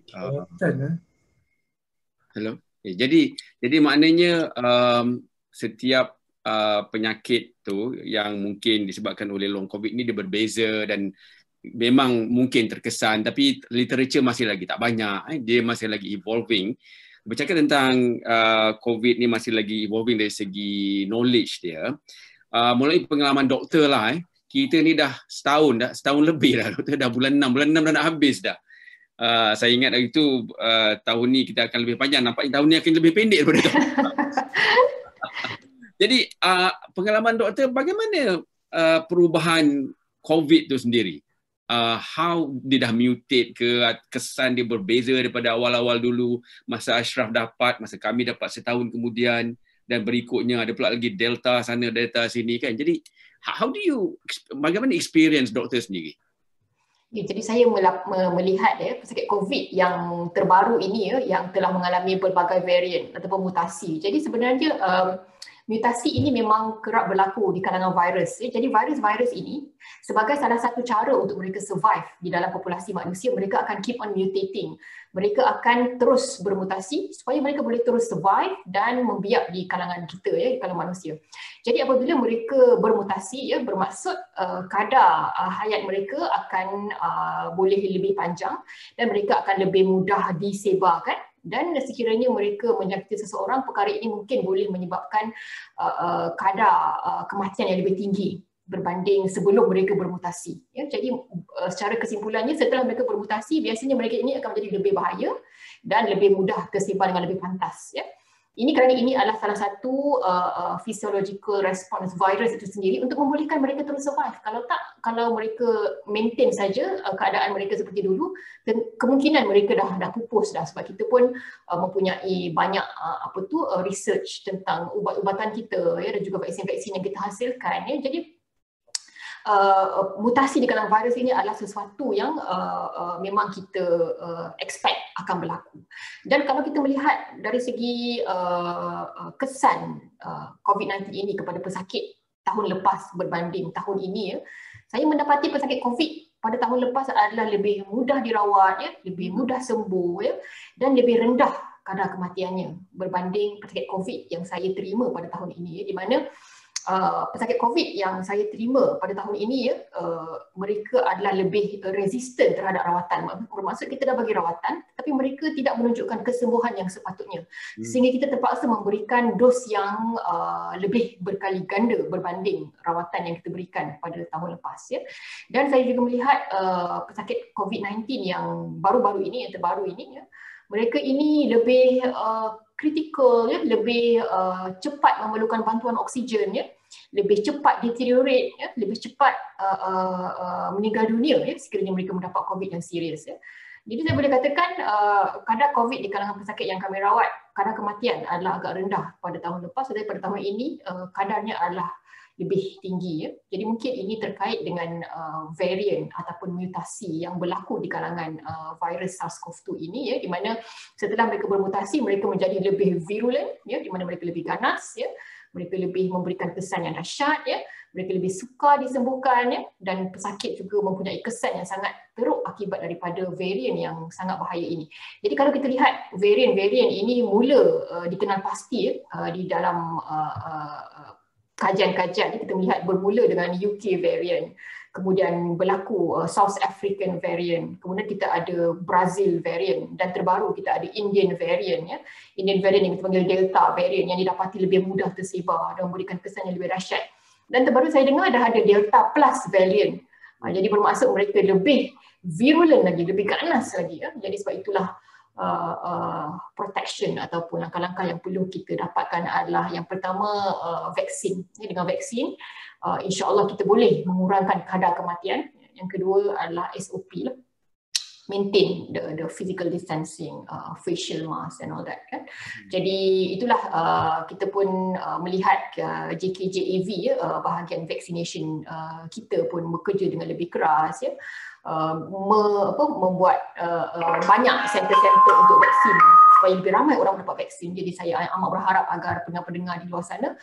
Hello. Jadi maknanya setiap penyakit tu yang mungkin disebabkan oleh long COVID ni dia berbeza dan memang mungkin terkesan, tapi literature masih lagi tak banyak, dia masih lagi evolving. Bercakap tentang COVID ni masih lagi evolving dari segi knowledge dia. Mulai pengalaman doktor lah, kita ni dah setahun lebih dah, doktor, dah bulan 6 dah nak habis dah. Saya ingat hari tu tahun ni kita akan lebih panjang, nampaknya tahun ni akan lebih pendek daripada tahun. Jadi pengalaman doktor, bagaimana perubahan COVID tu sendiri? How dia dah mutate ke, kesan dia berbeza daripada awal-awal dulu, masa Ashraf dapat, masa kami dapat setahun kemudian, dan berikutnya ada pula lagi Delta sana, Delta sini kan. Jadi bagaimana experience doktor sendiri? Ya, jadi saya melihat, ya, pesakit COVID yang terbaru ini, ya, yang telah mengalami pelbagai varian ataupun mutasi. Jadi sebenarnya mutasi ini memang kerap berlaku di kalangan virus. Jadi virus-virus ini sebagai salah satu cara untuk mereka survive di dalam populasi manusia, mereka akan keep on mutating. Mereka akan terus bermutasi supaya mereka boleh terus survive dan membiak di kalangan kita, ya, di kalangan manusia. Jadi apabila mereka bermutasi, ya, bermaksud kadar hayat mereka akan boleh lebih panjang dan mereka akan lebih mudah disebarkan. Dan sekiranya mereka menyakiti seseorang, perkara ini mungkin boleh menyebabkan kadar kematian yang lebih tinggi berbanding sebelum mereka bermutasi. Ya, jadi secara kesimpulannya, setelah mereka bermutasi, biasanya mereka ini akan menjadi lebih bahaya dan lebih mudah tersebar dengan lebih pantas. Ya. Ini kerana ini adalah salah satu physiological response virus itu sendiri untuk membolehkan mereka terus survive. Kalau mereka maintain saja keadaan mereka seperti dulu, kemungkinan mereka dah pupus dah, sebab kita pun mempunyai banyak research tentang ubat-ubatan kita, ya, dan juga vaksin-vaksin yang kita hasilkan, ya. Jadi mutasi di kalangan virus ini adalah sesuatu yang memang kita expect akan berlaku. Dan kalau kita melihat dari segi kesan COVID-19 ini kepada pesakit tahun lepas berbanding tahun ini, ya, saya mendapati pesakit COVID pada tahun lepas adalah lebih mudah dirawat, ya, lebih mudah sembuh, ya, dan lebih rendah kadar kematiannya berbanding pesakit COVID yang saya terima pada tahun ini, ya, di mana pesakit COVID yang saya terima pada tahun ini ya, mereka adalah lebih resisten terhadap rawatan. Bermaksud kita dah bagi rawatan tapi mereka tidak menunjukkan kesembuhan yang sepatutnya. Sehingga kita terpaksa memberikan dos yang lebih berkali ganda berbanding rawatan yang kita berikan pada tahun lepas ya. Dan saya juga melihat pesakit COVID-19 yang baru-baru ini, yang terbaru ini ya, mereka ini lebih kritikal ya, lebih cepat memerlukan bantuan oksigen ya, lebih cepat deteriorate ya, lebih cepat meninggal dunia ya sekiranya mereka mendapat COVID yang serius ya. Jadi saya boleh katakan kadar COVID di kalangan pesakit yang kami rawat, kadar kematian adalah agak rendah pada tahun lepas, tetapi pada tahun ini kadarnya adalah lebih tinggi ya. Jadi mungkin ini terkait dengan varian ataupun mutasi yang berlaku di kalangan virus SARS-CoV-2 ini ya, di mana setelah mereka bermutasi mereka menjadi lebih virulent ya, di mana mereka lebih ganas ya, mereka lebih memberikan kesan yang dahsyat ya, mereka lebih sukar disembuhkan ya, dan pesakit juga mempunyai kesan yang sangat teruk akibat daripada varian yang sangat bahaya ini. Jadi kalau kita lihat varian-varian ini mula dikenal pasti di dalam kajian-kajian, kita melihat bermula dengan UK variant, kemudian berlaku South African variant, kemudian kita ada Brazil variant, dan terbaru kita ada Indian variant ya. Indian variant yang kita panggil Delta variant yang didapati lebih mudah tersebar dan memberikan kesan yang lebih dahsyat. Dan terbaru saya dengar dah ada Delta Plus variant. Jadi bermaksud mereka lebih virulent lagi, lebih ganas lagi ya. Jadi sebab itulah protection ataupun langkah-langkah yang perlu kita dapatkan adalah yang pertama vaksin. Dengan vaksin insya-Allah kita boleh mengurangkan kadar kematian. Yang kedua adalah SOP lah, maintain the physical distancing, facial mask and all that kan. Jadi itulah kita pun melihat JKJAV ya, bahagian vaccination kita pun bekerja dengan lebih keras ya. Membuat banyak center-center untuk vaksin supaya lebih ramai orang dapat vaksin. Jadi saya amat berharap agar pendengar-pendengar di luar sana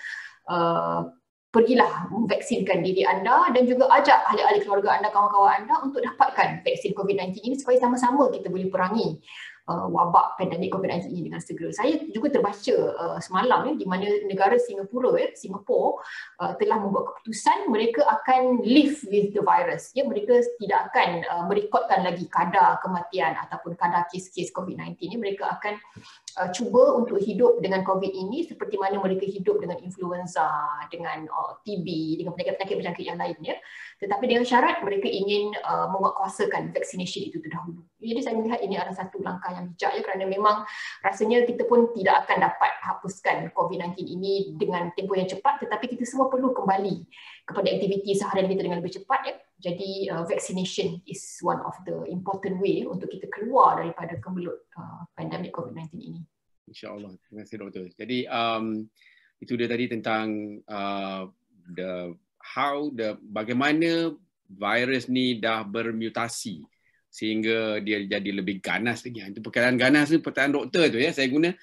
pergilah memvaksinkan diri anda dan juga ajak ahli-ahli keluarga anda, kawan-kawan anda untuk dapatkan vaksin COVID-19 ini supaya sama-sama kita boleh perangi wabak pandemik COVID-19 ini dengan segera. Saya juga terbaca semalam di mana negara Singapura telah membuat keputusan mereka akan live with the virus. Ya, mereka tidak akan merekodkan lagi kadar kematian ataupun kadar kes-kes COVID-19 ini. Mereka akan cuba untuk hidup dengan COVID ini seperti mana mereka hidup dengan influenza, dengan TB, dengan penyakit-penyakit berjangkit yang lainnya. Tetapi dengan syarat mereka ingin menguatkuasakan vaccination itu terdahulu. Jadi saya melihat ini adalah satu langkah yang bijak ya, kerana memang rasanya kita pun tidak akan dapat hapuskan COVID-19 ini dengan tempoh yang cepat, tetapi kita semua perlu kembali kepada aktiviti seharian kita dengan lebih cepat ya. Jadi vaccination is one of the important way untuk kita keluar daripada kemelut pandemik COVID-19 ini. InsyaAllah. Terima kasih Doktor. Jadi itu dia tadi tentang bagaimana virus ni dah bermutasi sehingga dia jadi lebih ganas lagi. Itu perkataan ganas tu perkataan doktor tu ya saya guna.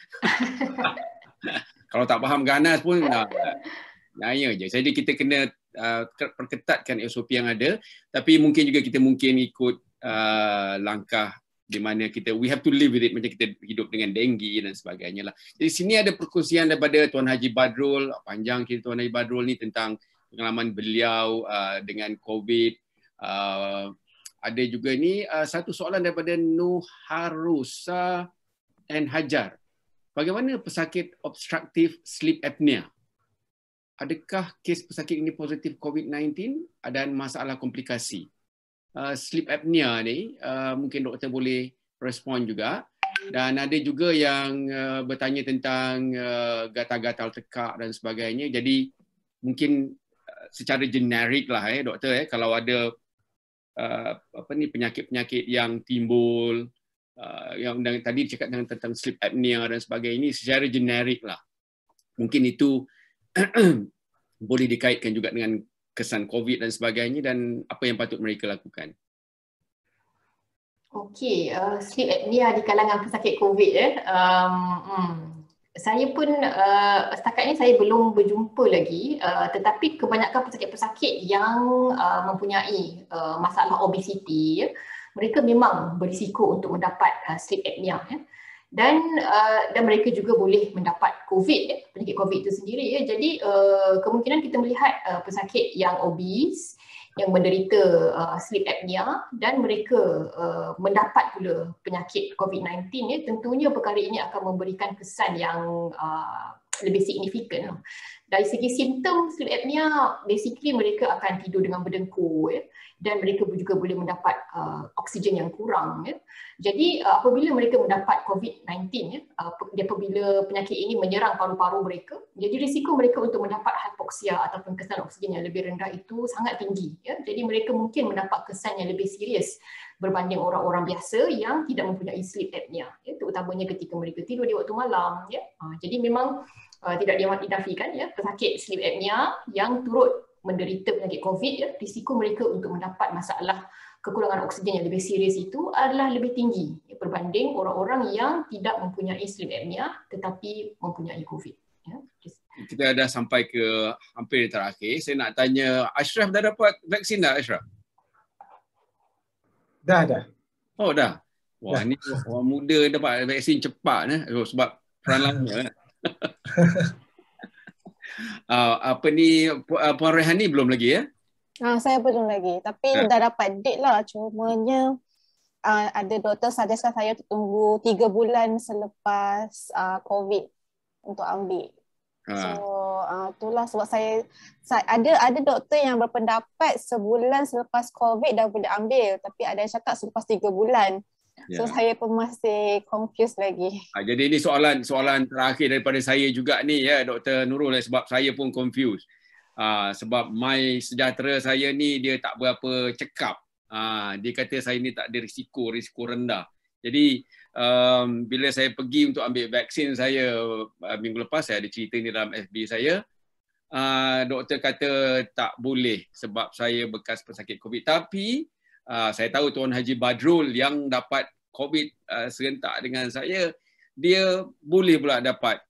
Kalau tak faham ganas pun nanya je. Jadi kita kena perketatkan SOP yang ada, tapi mungkin juga kita ikut langkah di mana we have to live with it, macam kita hidup dengan denggi dan sebagainya lah. Jadi sini ada perkongsian daripada Tuan Haji Badrul, panjang cerita Tuan Haji Badrul ni tentang pengalaman beliau dengan COVID. Ada juga ni satu soalan daripada Nuharusa and Hajar. Bagaimana pesakit obstructive sleep apnea? Adakah kes pesakit ini positif COVID-19 dan masalah komplikasi? Sleep apnea ni mungkin doktor boleh respon juga. Dan ada juga yang bertanya tentang gatal-gatal tekak dan sebagainya. Jadi mungkin secara generik lah doktor kalau ada penyakit-penyakit yang timbul yang tadi cakap tentang sleep apnea dan sebagainya, ini secara generik lah. Mungkin itu boleh dikaitkan juga dengan kesan COVID dan sebagainya dan apa yang patut mereka lakukan. Okey, sleep apnea di kalangan pesakit COVID saya pun setakat ini saya belum berjumpa lagi, tetapi kebanyakan pesakit-pesakit yang mempunyai masalah obesiti, mereka memang berisiko untuk mendapat sleep apnea. dan mereka juga boleh mendapat COVID, penyakit COVID itu sendiri. Jadi kemungkinan kita melihat pesakit yang obese, yang menderita sleep apnea dan mereka mendapat pula penyakit COVID-19, tentunya perkara ini akan memberikan kesan yang lebih signifikan. Dari segi simptom sleep apnea, basically mereka akan tidur dengan berdengkur, dan mereka juga boleh mendapat oksigen yang kurang. Jadi apabila mereka mendapat COVID-19, apabila penyakit ini menyerang paru-paru mereka, jadi risiko mereka untuk mendapat hypoxia ataupun kesan oksigen yang lebih rendah itu sangat tinggi. Jadi mereka mungkin mendapat kesan yang lebih serius berbanding orang-orang biasa yang tidak mempunyai sleep apnea, terutamanya ketika mereka tidur di waktu malam. Jadi memang tidak dinafikan pesakit sleep apnea yang turut menderita penyakit COVID, risiko mereka untuk mendapat masalah kekurangan oksigen yang lebih serius itu adalah lebih tinggi berbanding orang-orang yang tidak mempunyai sleep apnea tetapi mempunyai COVID. Kita dah sampai ke hampir terakhir. Saya nak tanya, Ashraf dah dapat vaksin dah, Ashraf? Dah. Oh dah. Wah, ni orang muda dapat vaksin cepat sebab peran lama. Apa ni, Puan Rehani belum lagi ya? Saya belum lagi, tapi dah dapat date lah. Cumanya ada doktor suggestkan saya tunggu 3 bulan selepas COVID untuk ambil. So itulah sebab saya ada doktor yang berpendapat sebulan selepas COVID dah boleh ambil, tapi ada yang cakap selepas 3 bulan. So saya pun masih confused lagi. Jadi ini soalan terakhir daripada saya juga ni Dr. Nurul, sebab saya pun confused. Sebab My Sejahtera saya ni dia tak berapa cekap. Dia kata saya ni tak ada risiko rendah. Jadi bila saya pergi untuk ambil vaksin saya minggu lepas, saya ada cerita ni dalam FB saya. Doktor kata tak boleh sebab saya bekas pesakit COVID. Tapi saya tahu Tuan Haji Badrul yang dapat COVID serentak dengan saya, dia boleh pula dapat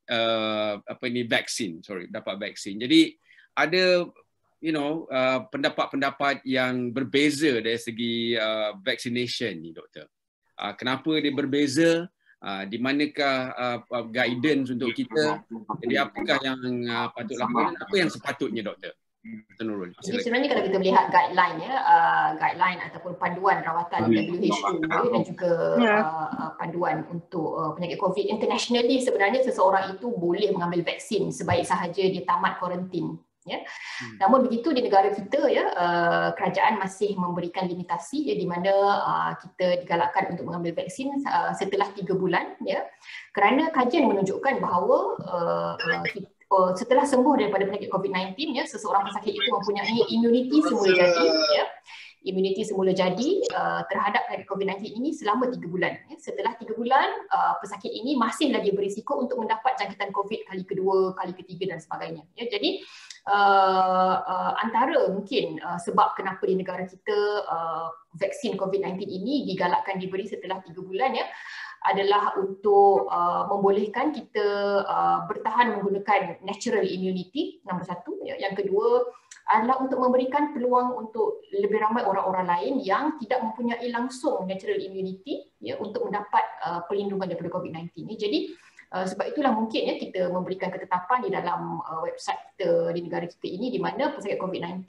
dapat vaksin. Jadi ada pendapat-pendapat yang berbeza dari segi vaccination ni, doktor. Kenapa dia berbeza? Di manakah guidance untuk kita? Jadi apakah yang patut lakukan? Apa yang sepatutnya, doktor? Jadi sebenarnya kalau kita melihat guideline guideline ataupun panduan rawatan WHO dan juga panduan untuk penyakit COVID internationally, sebenarnya seseorang itu boleh mengambil vaksin sebaik sahaja dia tamat kuarantin. Namun begitu di negara kita kerajaan masih memberikan limitasi di mana kita digalakkan untuk mengambil vaksin setelah 3 bulan kerana kajian menunjukkan bahawa setelah sembuh daripada penyakit COVID-19 seseorang pesakit itu mempunyai immuniti semula jadi imuniti semula jadi terhadap penyakit COVID-19 ini selama 3 bulan. Setelah 3 bulan, pesakit ini masih lagi berisiko untuk mendapat jangkitan COVID kali kedua, kali ketiga dan sebagainya. Jadi antara mungkin sebab kenapa di negara kita vaksin COVID-19 ini digalakkan diberi setelah 3 bulan adalah untuk membolehkan kita bertahan menggunakan natural immunity, nombor 1. Yang kedua adalah untuk memberikan peluang untuk lebih ramai orang-orang lain yang tidak mempunyai langsung natural immunity untuk mendapat perlindungan daripada COVID-19 ini. Jadi sebab itulah mungkin kita memberikan ketetapan di dalam website kita di negara kita ini di mana pesakit COVID-19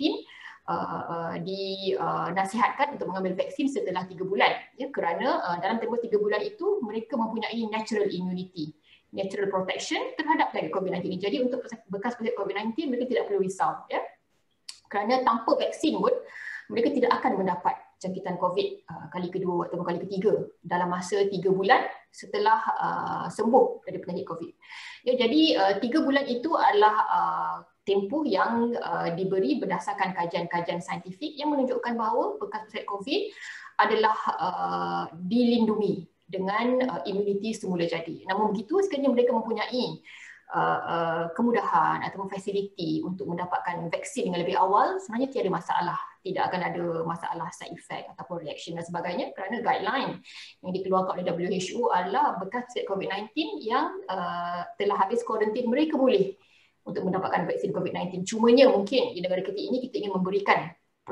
dinasihatkan untuk mengambil vaksin setelah 3 bulan kerana dalam tempoh 3 bulan itu mereka mempunyai natural immunity, natural protection terhadap penyakit COVID-19 ini. Jadi untuk bekas penyakit COVID-19 mereka tidak perlu risau kerana tanpa vaksin pun mereka tidak akan mendapat jangkitan COVID kali kedua atau kali ketiga dalam masa 3 bulan setelah sembuh dari penyakit COVID. Jadi 3 bulan itu adalah tempoh yang diberi berdasarkan kajian-kajian saintifik yang menunjukkan bahawa bekas penyakit COVID adalah dilindungi dengan imuniti semula jadi. Namun begitu, sekiranya mereka mempunyai kemudahan atau fasiliti untuk mendapatkan vaksin dengan lebih awal, sebenarnya tiada masalah. Tidak akan ada masalah side effect ataupun reaction dan sebagainya kerana guideline yang dikeluarkan oleh WHO adalah bekas COVID-19 yang telah habis kuarantin, mereka boleh untuk mendapatkan vaksin COVID-19. Cumanya mungkin di negara kita ini kita ingin memberikan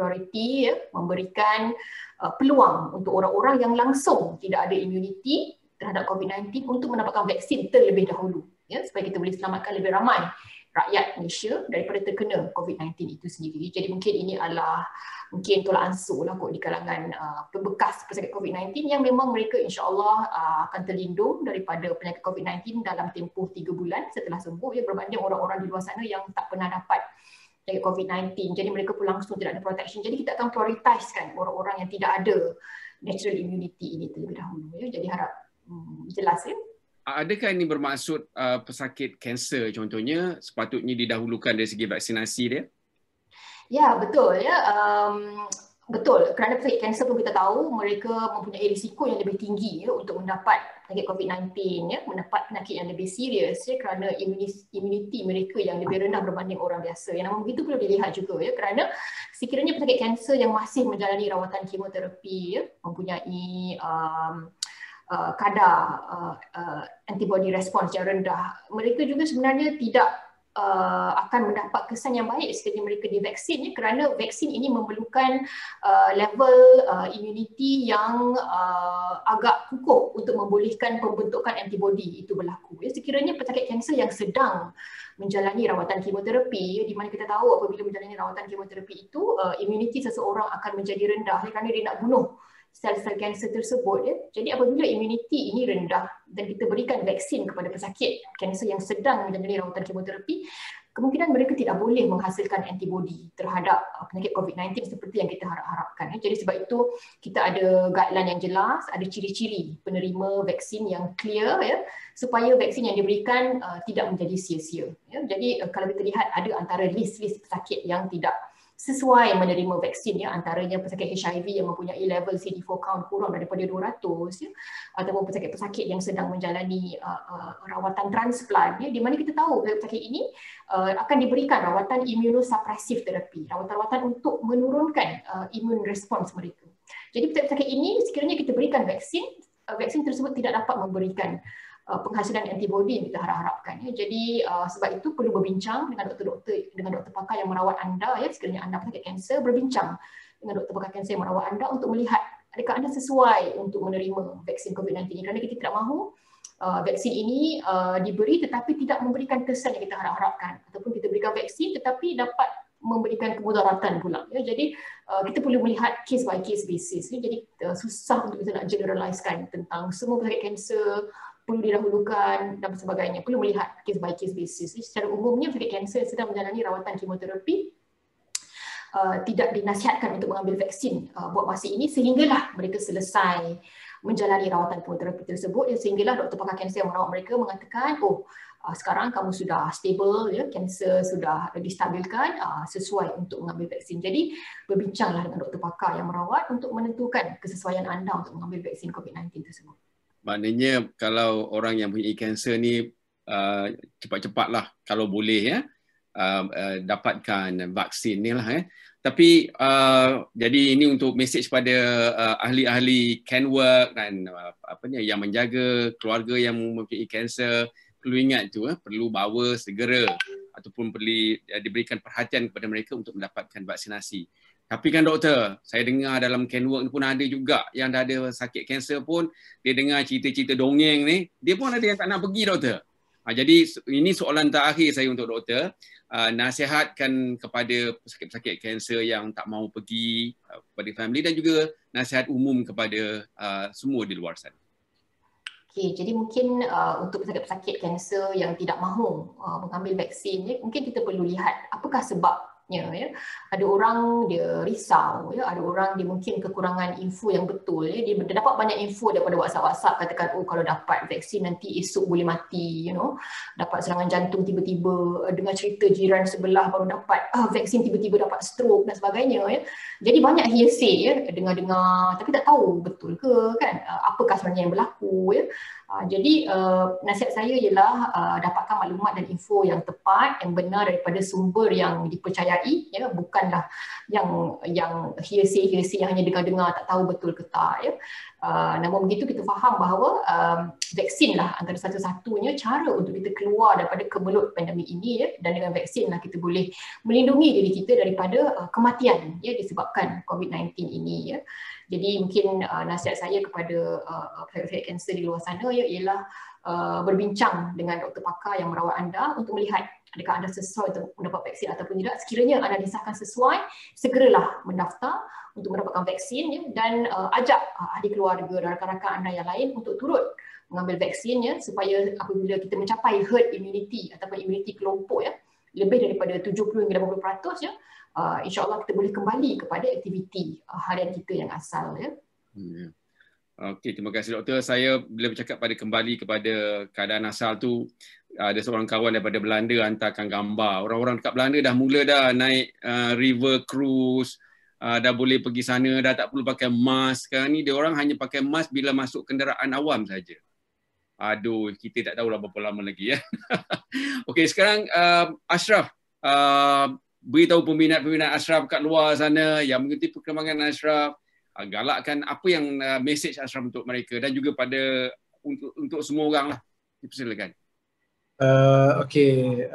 prioriti, memberikan peluang untuk orang-orang yang langsung tidak ada immunity terhadap COVID-19 untuk mendapatkan vaksin terlebih dahulu, ya, supaya kita boleh selamatkan lebih ramai rakyat Malaysia daripada terkena COVID-19 itu sendiri. Jadi mungkin ini adalah mungkin tolak ansur lah kot di kalangan pembekas pesakit COVID-19 yang memang mereka insya-Allah akan terlindung daripada penyakit COVID-19 dalam tempoh 3 bulan setelah sembuh, ya, berbanding orang-orang di luar sana yang tak pernah dapat penyakit COVID-19. Jadi mereka pun langsung tidak ada protection. Jadi kita akan prioritaskan orang-orang yang tidak ada natural immunity ini terlebih dahulu, ya. Jadi harap jelas, ya. Adakah ini bermaksud pesakit kanser contohnya sepatutnya didahulukan dari segi vaksinasi dia? Ya, betul, ya. Betul, kerana pesakit kanser pun kita tahu mereka mempunyai risiko yang lebih tinggi, ya, untuk mendapat penyakit COVID-19, ya, mendapat penyakit yang lebih serius, ya, kerana immunity mereka yang lebih rendah berbanding orang biasa. Yang namun begitu perlu dilihat juga, ya, kerana sekiranya pesakit kanser yang masih menjalani rawatan kemoterapi, ya, mempunyai kadar antibody response yang rendah, mereka juga sebenarnya tidak akan mendapat kesan yang baik sekiranya mereka divaksin, ya, kerana vaksin ini memerlukan level immunity yang agak kukuh untuk membolehkan pembentukan antibody itu berlaku, ya. Sekiranya pesakit kanser yang sedang menjalani rawatan kemoterapi, ya, di mana kita tahu apabila menjalani rawatan kemoterapi itu immunity seseorang akan menjadi rendah, ya, kerana dia nak bunuh sel-sel kanser tersebut, ya. Jadi apabila immunity ini rendah dan kita berikan vaksin kepada pesakit kanser yang sedang menjalani rawatan kemoterapi, kemungkinan mereka tidak boleh menghasilkan antibody terhadap penyakit COVID-19 seperti yang kita harapkan, ya. Jadi sebab itu kita ada guideline yang jelas, ada ciri-ciri penerima vaksin yang clear, ya, supaya vaksin yang diberikan tidak menjadi sia-sia, ya. Jadi kalau kita lihat ada antara list-list pesakit yang tidak sesuai menerima vaksin, ya, antaranya pesakit HIV yang mempunyai level CD4 count kurang daripada 200, ya, ataupun pesakit-pesakit yang sedang menjalani rawatan transplant, ya, di mana kita tahu pesakit ini akan diberikan rawatan immunosuppressive therapy, rawatan-rawatan untuk menurunkan immune response mereka. Jadi pesakit ini sekiranya kita berikan vaksin, vaksin tersebut tidak dapat memberikan penghasilan antibody yang kita harapkan, ya. Jadi sebab itu perlu berbincang dengan doktor pakar yang merawat anda, ya, sekiranya anda pesakit kanser, berbincang dengan doktor pakar kanser yang merawat anda untuk melihat adakah anda sesuai untuk menerima vaksin COVID-19 ini, kerana kita tidak mahu vaksin ini diberi tetapi tidak memberikan kesan yang kita harapkan, ataupun kita berikan vaksin tetapi dapat memberikan kemudaratan pula, ya. Jadi kita perlu melihat case by case basis, ya. Jadi susah untuk kita nak generalizekan tentang semua pesakit kanser perlu didahulukan dan sebagainya. Perlu melihat case by case basis. Secara umumnya pesakit kanser sedang menjalani rawatan kemoterapi tidak dinasihatkan untuk mengambil vaksin buat masa ini sehinggalah mereka selesai menjalani rawatan kemoterapi tersebut, ya, sehinggalah doktor pakar kanser yang merawat mereka mengatakan, sekarang kamu sudah stable, ya, kanser sudah distabilkan, sesuai untuk mengambil vaksin. Jadi berbincanglah dengan doktor pakar yang merawat untuk menentukan kesesuaian anda untuk mengambil vaksin COVID-19 tersebut. Maknanya kalau orang yang punya kanser ni cepat-cepatlah kalau boleh, ya, dapatkan vaksin ni lah, ya. Tapi jadi ini untuk mesej pada ahli-ahli can work dan yang menjaga keluarga yang mempunyai kanser, perlu ingat tu, perlu bawa segera ataupun perlu diberikan perhatian kepada mereka untuk mendapatkan vaksinasi. Tapi kan doktor, saya dengar dalam can work pun ada juga yang dah ada sakit kanser pun, dia dengar cerita-cerita dongeng ni, dia pun ada yang tak nak pergi, doktor. Jadi ini soalan terakhir saya untuk doktor. Nasihatkan kepada pesakit-pesakit kanser yang tak mahu pergi, kepada family, dan juga nasihat umum kepada semua di luar sana. Okay, jadi mungkin untuk pesakit-pesakit kanser yang tidak mahu mengambil vaksin, ya, mungkin kita perlu lihat apakah sebabnya, ya. Ada orang dia risau, ya, ada orang dia mungkin kekurangan info yang betul, ya. Dia dapat banyak info daripada WhatsApp, katakan kalau dapat vaksin nanti esok boleh mati, dapat serangan jantung tiba-tiba, dengar cerita jiran sebelah baru dapat vaksin tiba-tiba dapat stroke dan sebagainya, ya. Jadi banyak hearsay, ya, dengar-dengar tapi tak tahu betul ke, kan, apakah sebenarnya yang berlaku, ya. Jadi nasihat saya ialah dapatkan maklumat dan info yang tepat, yang benar daripada sumber yang dipercayai, ya, bukanlah yang hearsay yang hanya dengar-dengar tak tahu betul ke tak, ya. Namun begitu kita faham bahawa vaksin lah antara satu-satunya cara untuk kita keluar daripada kemelut pandemik ini, ya, dan dengan vaksin lah kita boleh melindungi diri kita daripada kematian, ya, disebabkan COVID-19 ini, ya. Jadi mungkin nasihat saya kepada private cancer di luar sana ialah berbincang dengan doktor pakar yang merawat anda untuk melihat adakah anda sesuai untuk mendapat vaksin ataupun tidak. Sekiranya anda disahkan sesuai, segeralah mendaftar untuk mendapatkan vaksin dan ajak ahli keluarga dan rakan-rakan anda yang lain untuk turut mengambil vaksin supaya apabila kita mencapai herd immunity ataupun immunity kelompok lebih daripada 70 hingga 80% insya-Allah kita boleh kembali kepada aktiviti harian kita yang asal Okey, terima kasih doktor. Saya bila bercakap pada kembali kepada keadaan asal tu, ada seorang kawan daripada Belanda hantarkan gambar. Orang-orang dekat Belanda dah mula dah naik river cruise, dah boleh pergi sana, dah tak perlu pakai mask. Sekarang ni dia orang hanya pakai mask bila masuk kenderaan awam saja. Aduh, kita tak tahulah berapa lama lagi Okey, sekarang Ashraf, beritahu peminat-peminat Ashraf kat luar sana yang mengikuti perkembangan Ashraf, galakkan apa yang message Ashraf untuk mereka dan juga pada untuk semua orang lah. Dipersilakan. Okey,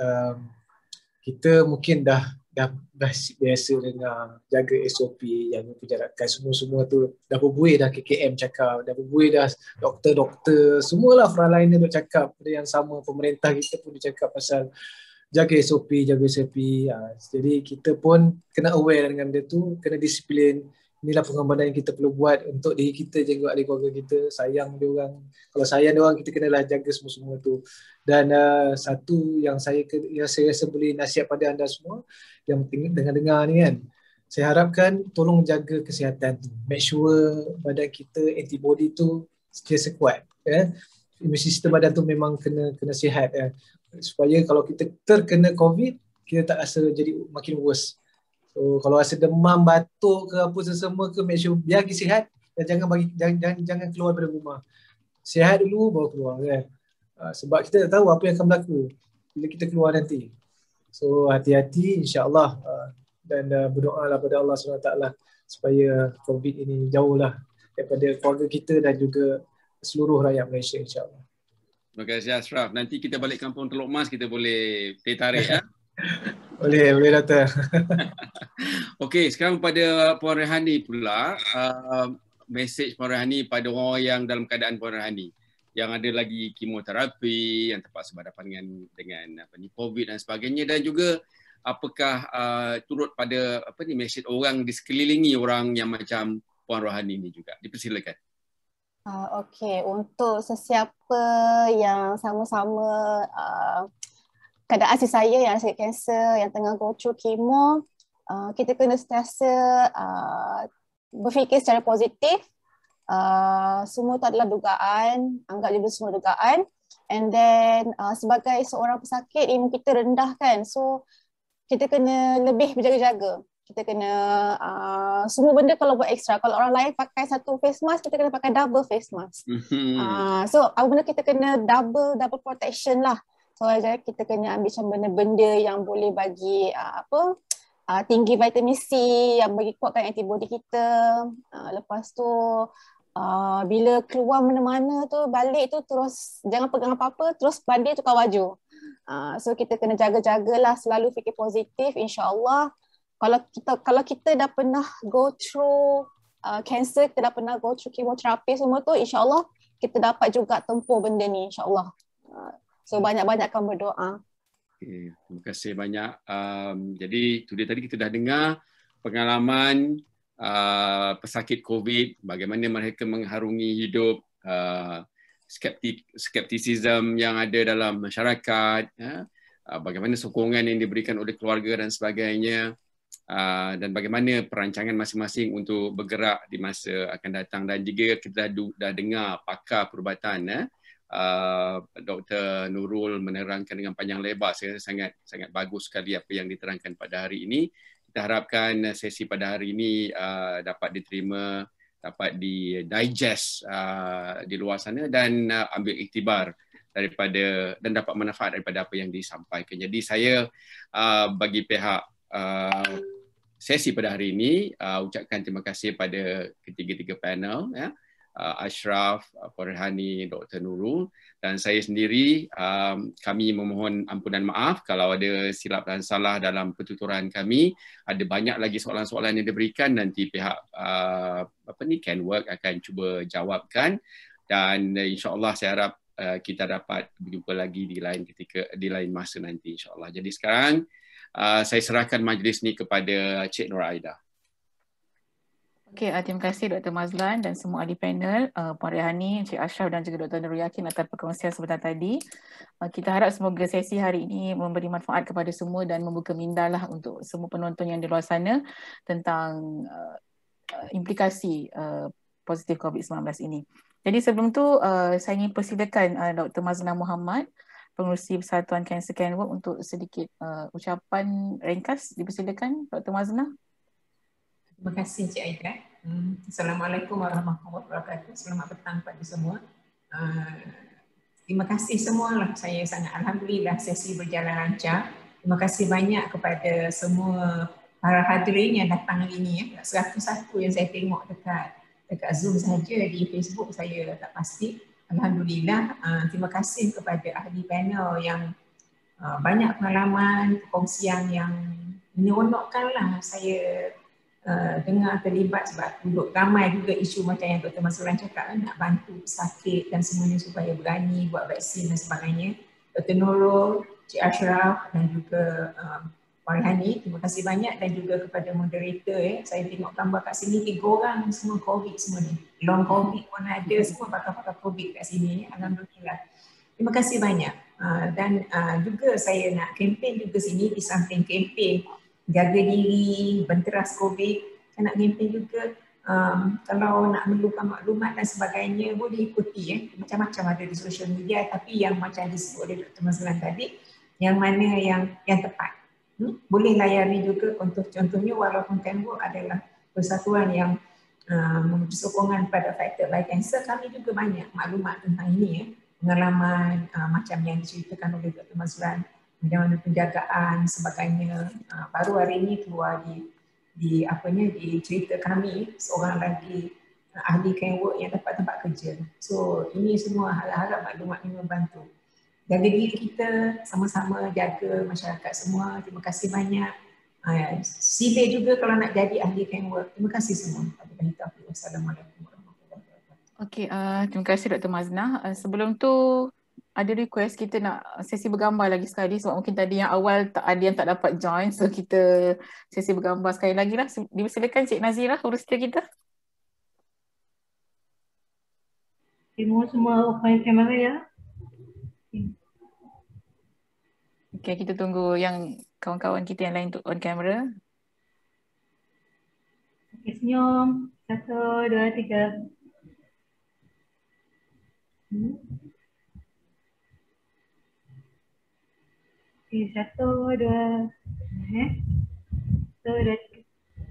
kita mungkin dah biasa dengar jaga SOP, jaga penjarakan, semua tu dah berbuih dah KKM cakap, dah berbuih dah doktor-doktor, semualah frontliner duk cakap benda yang sama, pemerintah kita pun dia cakap pasal jaga SOP. Jadi kita pun kena aware dengan benda tu, kena disiplin. Inilah pengorbanan yang kita perlu buat untuk diri kita, jaga ahli keluarga kita, sayang dia orang. Kalau sayang dia orang, kita kenalah jaga semua tu. Dan satu yang saya rasa boleh nasihat pada anda semua yang dengar ni kan, saya harapkan tolong jaga kesihatan tu. Make sure badan kita antibody tu sentiasa kuat. Imun sistem badan tu memang kena sihat supaya kalau kita terkena COVID, kita tak rasa jadi makin worse. So kalau rasa demam, batuk ke apa sesama ke, make sure biar pergi sihat dan jangan keluar dari rumah. Sihat dulu baru keluar kan. Sebab kita tak tahu apa yang akan berlaku bila kita keluar nanti. So hati-hati insya-Allah dan berdoalah pada Allah SWT supaya COVID ini jauhlah daripada keluarga kita dan juga seluruh rakyat Malaysia insya-Allah. Terima kasih Ashraf. Nanti kita balik kampung Teluk Mas, kita boleh tarik Boleh doktor. Okey, sekarang pada Puan Rehani pula, message Puan Rehani pada orang yang dalam keadaan Puan Rehani yang ada lagi kemoterapi, yang terpaksa berhadapan dengan COVID dan sebagainya, dan juga apakah turut pada message orang di sekelilingi orang yang macam Puan Rohani ni juga. Dipersilakan. Okey, untuk sesiapa yang sama-sama keadaan si saya yang sakit kanser, yang tengah go through chemo, kita kena sentiasa berfikir secara positif. Semua itu adalah dugaan, anggap dia semua dugaan. And then sebagai seorang pesakit, ilmu kita rendah kan, so kita kena lebih berjaga-jaga. Kita kena semua benda kalau buat ekstra. Kalau orang lain pakai satu face mask, kita kena pakai double face mask. So apa benda kita kena double protection lah. So kita kena ambil macam benda-benda yang boleh bagi tinggi vitamin C, yang bagi kuatkan antibody kita. Lepas tu bila keluar mana-mana tu, balik tu terus jangan pegang apa-apa, terus balik tukar baju. So kita kena jaga-jagalah, selalu fikir positif, insya-Allah. Kalau kita dah pernah go through cancer, kita dah pernah go through kemoterapi semua tu, insya-Allah kita dapat juga tempuh benda ni, insya-Allah. So banyak-banyakkan berdoa. Okay, terima kasih banyak. Jadi itu dia tadi kita dah dengar pengalaman pesakit COVID, bagaimana mereka mengharungi hidup, skeptisism yang ada dalam masyarakat, bagaimana sokongan yang diberikan oleh keluarga dan sebagainya, dan bagaimana perancangan masing-masing untuk bergerak di masa akan datang. Dan juga kita dah dengar pakar perubatan, Dr. Nurul menerangkan dengan panjang lebar. Saya rasa sangat bagus sekali apa yang diterangkan pada hari ini. Kita harapkan sesi pada hari ini dapat diterima, dapat di-digest di luar sana dan ambil iktibar daripada dan dapat manfaat daripada apa yang disampaikan. Jadi saya bagi pihak sesi pada hari ini ucapkan terima kasih pada ketiga-tiga panel Ashraf, Puan Rehani, Dr. Nurul dan saya sendiri. Kami memohon ampunan maaf kalau ada silap dan salah dalam pertuturan kami. Ada banyak lagi soalan-soalan yang diberikan, nanti pihak Kenwork akan cuba jawabkan dan insya-Allah saya harap kita dapat berjumpa lagi di lain masa nanti insya-Allah. Jadi sekarang saya serahkan majlis ni kepada Cik Nur Aida. Okey, terima kasih Dr. Mazlan dan semua ahli panel, Puan Rehani, Encik Ashraf dan juga Dr. Nurul Yakin atas perkongsian sebentar tadi. Kita harap semoga sesi hari ini memberi manfaat kepada semua dan membuka minda lah untuk semua penonton yang di luar sana tentang implikasi positif COVID-19 ini. Jadi sebelum tu saya ingin persilakan Dr. Mazlan Muhammad, Pengerusi Persatuan Kanser Kenwork untuk sedikit ucapan ringkas. Dipersilakan Dr. Mazlan. Terima kasih Cik Aida. Assalamualaikum warahmatullahi wabarakatuh. Selamat petang kepada semua. Terima kasih semualah. Saya sangat alhamdulillah sesi berjalan lancar. Terima kasih banyak kepada semua para hadirin yang datang hari ini. Satu-satu yang saya tengok dekat Zoom saja, di Facebook saya tak pasti. Alhamdulillah. Terima kasih kepada ahli panel yang banyak pengalaman, perkongsian yang menyeronokkanlah saya dengar terlibat sebab duduk ramai juga isu macam yang Dr. Mazlan cakap nak bantu sakit dan semuanya supaya berani buat vaksin dan sebagainya. Dr. Nurul, Cik Ashraf dan juga Puan Rehani, terima kasih banyak dan juga kepada moderator. Saya tengok gambar kat sini 3 orang semua COVID semua ni. Long COVID pun ada, semua pakar-pakar COVID kat sini. Alhamdulillah. Terima kasih banyak. Dan juga saya nak kempen juga sini di samping kempen jaga diri, benteras COVID, saya nak kempen juga kalau nak memerlukan maklumat dan sebagainya boleh ikuti macam-macam ada di social media, tapi yang macam disebut oleh Dr. Mazlan tadi, yang mana yang tepat. Boleh layari juga contohnya walaupun Kenwork adalah persatuan yang memberi sokongan pada affected by cancer, kami juga banyak maklumat tentang ini pengalaman macam yang diceritakan oleh Dr. Mazlan, bagaimana penjagaan sebagainya. Baru hari ini keluar di cerita kami seorang lagi ahli Kenwork yang dapat tempat kerja. So ini semua harap maklumat ini membantu. Jaga diri kita, sama-sama jaga masyarakat semua. Terima kasih banyak. Sibuk juga kalau nak jadi ahli Kenwork. Terima kasih semua. Wassalamualaikum warahmatullahi wabarakatuh. Okey, terima kasih Dr. Mazlan. Sebelum tu ada request kita nak sesi bergambar lagi sekali sebab mungkin tadi yang awal ada yang tak dapat join, so kita sesi bergambar sekali lagi lah. Dipersilakan Cik Nazira, urus kita. Semua open kamera ya. Okey, kita tunggu yang kawan-kawan kita yang lain untuk on camera. Okey, senyum. 1, 2, 3. Okey, 1, 2. 1, 2, 3.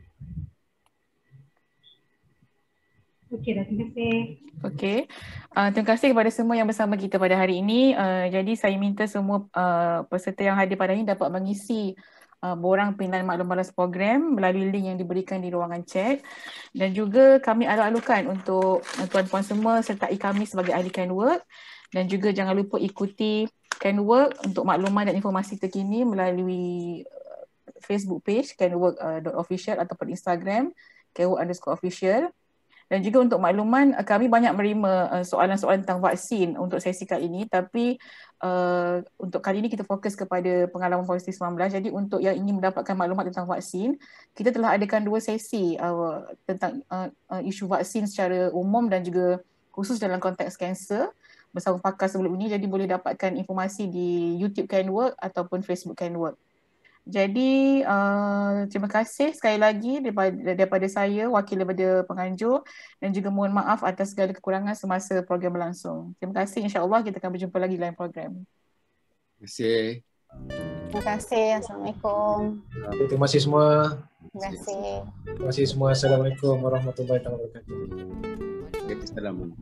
Okey dah, terima kasih. Okey, terima kasih kepada semua yang bersama kita pada hari ini. Jadi saya minta semua peserta yang hadir pada ini dapat mengisi borang pimpinan maklum balas program melalui link yang diberikan di ruangan chat. Dan juga kami alur-alurkan untuk tuan-puan semua sertai kami sebagai ahli Kenwork. Dan juga jangan lupa ikuti Kenwork untuk makluman dan informasi terkini melalui Facebook page kenwork.official ataupun Instagram kenwork_official. Dan juga untuk makluman, kami banyak menerima soalan-soalan tentang vaksin untuk sesi kali ini, tapi untuk kali ini kita fokus kepada pengalaman COVID-19. Jadi untuk yang ingin mendapatkan maklumat tentang vaksin, kita telah adakan 2 sesi tentang isu vaksin secara umum dan juga khusus dalam konteks kanser bersama pakar sebelum ini. Jadi boleh dapatkan informasi di YouTube Kenwork ataupun Facebook Kenwork. Jadi terima kasih sekali lagi daripada saya, wakil daripada penganjur, dan juga mohon maaf atas segala kekurangan semasa program berlangsung. Terima kasih, insya-Allah kita akan berjumpa lagi dalam program. Terima kasih. Terima kasih. Assalamualaikum. Terima kasih semua. Terima kasih. Terima kasih semua. Assalamualaikum warahmatullahi wabarakatuh. Assalamualaikum.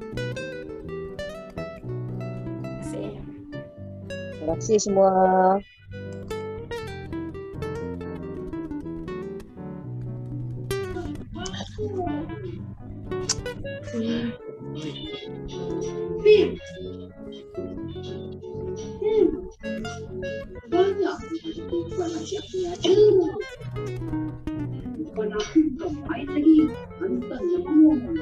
Terima kasih semua. Banyak bukan siapa ada. Bukan aku baik lagi. Hantar yang ngomong.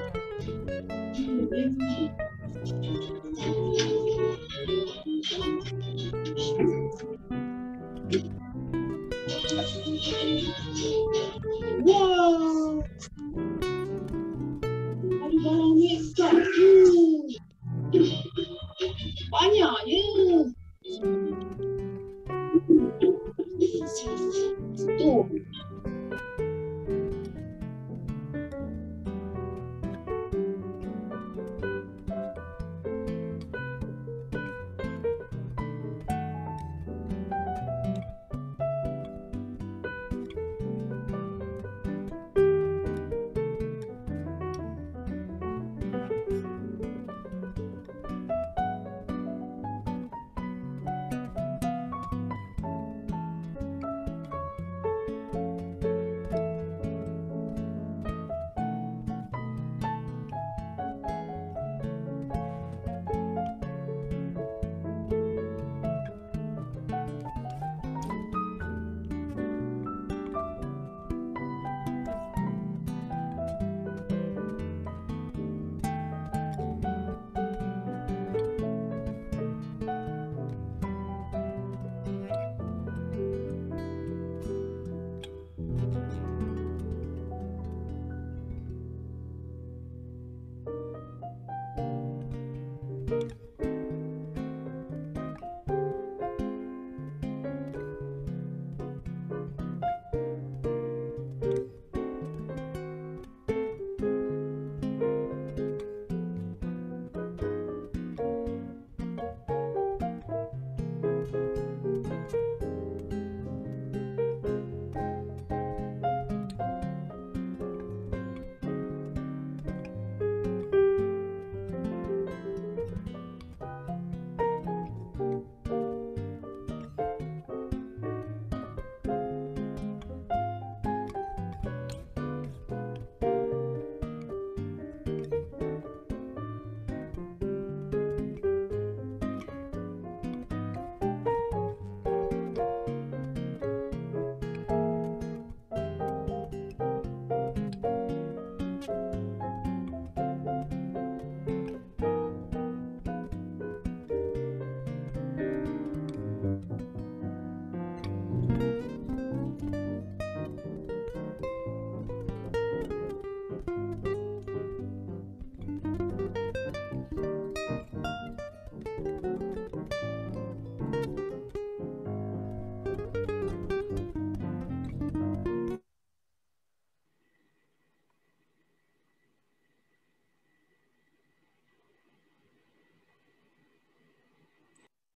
Wow. Ada barang ni kan.